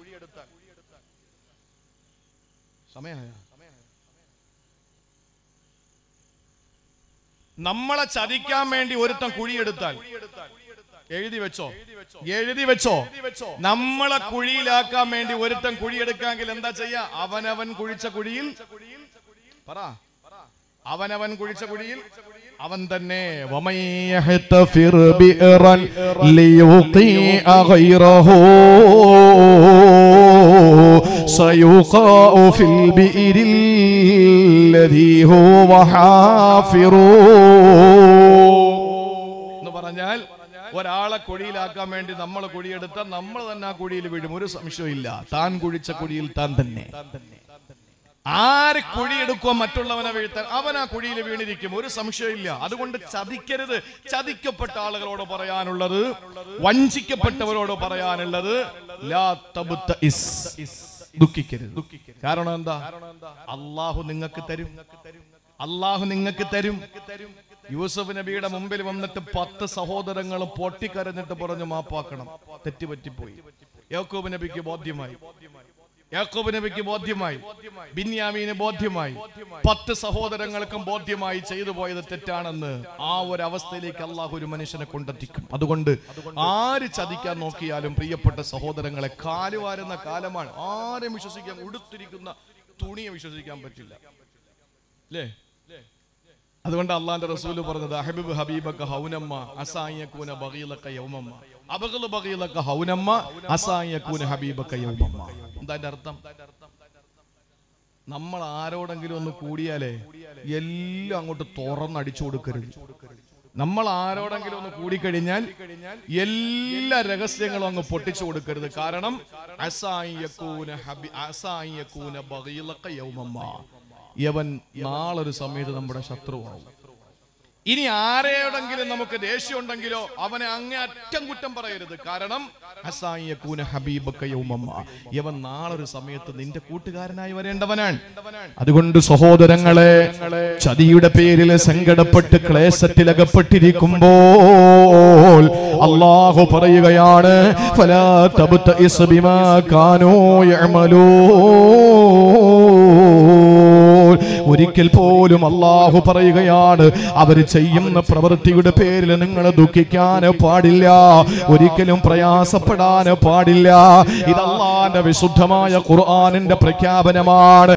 സമയമായ നമ്മളെ ചതിക്കാൻ വേണ്ടി ഒരുത്തൻ കുഴിയെടുത്താൽ എഴുതി വെച്ചോ, എഴുതി വെച്ചോ. നമ്മളെ കുഴിയിലാക്കാൻ വേണ്ടി ഒരുത്തൻ കുഴിയെടുക്കാമെങ്കിൽ എന്താ ചെയ്യാ? അവനവൻ കുഴിച്ച കുഴിയിൽ പറ, അവനവൻ കുഴിച്ച കുഴിയിൽ അവൻ തന്നെ. വമയ്യഹ്തഫിർ ബിറൻ ലിയുഖീഅ ഗൈറഹു സയുഖാഉ ഫിൽ ബിഇരിൽ ലദീ ഹുവ ഹാഫിറു എന്ന് പറഞ്ഞാൽ, ഒരാളെ കുഴിയിലാക്കാൻ വേണ്ടി നമ്മൾ കുഴിയെടുത്താൽ നമ്മൾ തന്നെ ആ കുഴിയിൽ വീഴും, ഒരു സംശയമില്ല. താൻ കുഴിച്ച കുഴിയിൽ താൻ തന്നെ. ആര് കുഴിയെടുക്കുക മറ്റുള്ളവനെ വീഴ്ത്താൻ? അവൻ ആ കുഴിയിൽ വീണിരിക്കും, ഒരു സംശയമില്ല. അതുകൊണ്ട് ചതിക്കരുത്. ചതിക്കപ്പെട്ട ആളുകളോട് പറയാനുള്ളത്, വഞ്ചിക്കപ്പെട്ടവരോട് പറയാനുള്ളത്, ലാ തബ്തഇസ് ദുഃഖിക്കരുത്. കാരണം എന്താ? അല്ലാഹു നിങ്ങൾക്ക് തരും, അല്ലാഹു നിങ്ങൾക്ക് തരും. യൂസുഫ് നബിയുടെ മുമ്പിൽ വന്നിട്ട് 10 സഹോദരങ്ങൾ പൊട്ടിക്കരഞ്ഞിട്ട് പറഞ്ഞു മാപ്പാക്കണം, തെറ്റുപറ്റിപ്പോയി. യാക്കൂബ് നബിക്ക് ബോധ്യമായി, യാക്കൂബ് നബിക്ക് ബോധ്യമായി, ബിന്യാമീന് ബോധ്യമായി, 10 സഹോദരങ്ങൾക്കും ബോധ്യമായി ചെയ്തു പോയത് തെറ്റാണെന്ന്. ആ ഒരു അവസ്ഥയിലേക്ക് അള്ളാഹു ഒരു മനുഷ്യനെ കൊണ്ടെത്തിക്കും. അതുകൊണ്ട് ആര് ചതിക്കാൻ നോക്കിയാലും പ്രിയപ്പെട്ട സഹോദരങ്ങളെ, കാലുവാരുന്ന കാലമാണ്. ആരും വിശ്വസിക്കാൻ, ഉടുത്തിരിക്കുന്ന തുണിയെ വിശ്വസിക്കാൻ പറ്റില്ല, അല്ലേ? അതുകൊണ്ട് അള്ളാന്റെ റസൂല് പറഞ്ഞത്, അഹബിബ് ഹബീബക ഹൗനമ്മ അസായകൂന ബഗീലക യൗമമ്മ അബഗൽ ബഗീലക ഹൗനമ്മ അസായകൂന ഹബീബക യൗമമ്മ. എന്താ അതിന്റെ അർത്ഥം? നമ്മൾ ആരോടെങ്കിലും ഒന്ന് കൂടിയാലേ എല്ലാം അങ്ങോട്ട് തുറന്നടിച്ചു കൊടുക്കരുത്. നമ്മൾ ആരോടെങ്കിലും ഒന്ന് കൂടിക്കഴിഞ്ഞാൽ എല്ലാ രഹസ്യങ്ങളും അങ്ങ് പൊട്ടിച്ചു കൊടുക്കരുത്. കാരണം അസായകൂന ബഗീലക യൗമമ്മ, യവൻ നാളൊരു സമയത്ത് നമ്മുടെ ശത്രുവാകും. ഇനി ആരെയോടെങ്കിലും നമുക്ക് ദേഷ്യം ഉണ്ടെങ്കിലോ അവനെ അങ്ങേയറ്റം കുറ്റം പറയരുത്. കാരണം യവൻ നാളൊരു സമയത്ത് നിന്റെ കൂട്ടുകാരനായി വരേണ്ടവനാണ്. അതുകൊണ്ട് സഹോദരങ്ങളെ, ചതിയുടെ പേരിൽ സങ്കടപ്പെട്ട് ക്ലേശത്തിലകപ്പെട്ടിരിക്കുമ്പോൾ അല്ലാഹു പറയുകയാണ്, ഫലാ തബ്തഇസ് ബിമാ കാനൂ യഅമലൂൻ. ഒരിക്കൽ പോലും അല്ലാഹു പറയുകയാണ്, അവർ ചെയ്യുന്ന പ്രവൃത്തിയുടെ പേരിൽ നിങ്ങൾ ദുഃഖിക്കാൻ പാടില്ല, ഒരിക്കലും പ്രയാസപ്പെടാൻ പാടില്ല. ഇത് അല്ലാഹുവിന്റെ വിശുദ്ധമായ ഖുർആനിന്റെ പ്രഖ്യാപനമാണ്.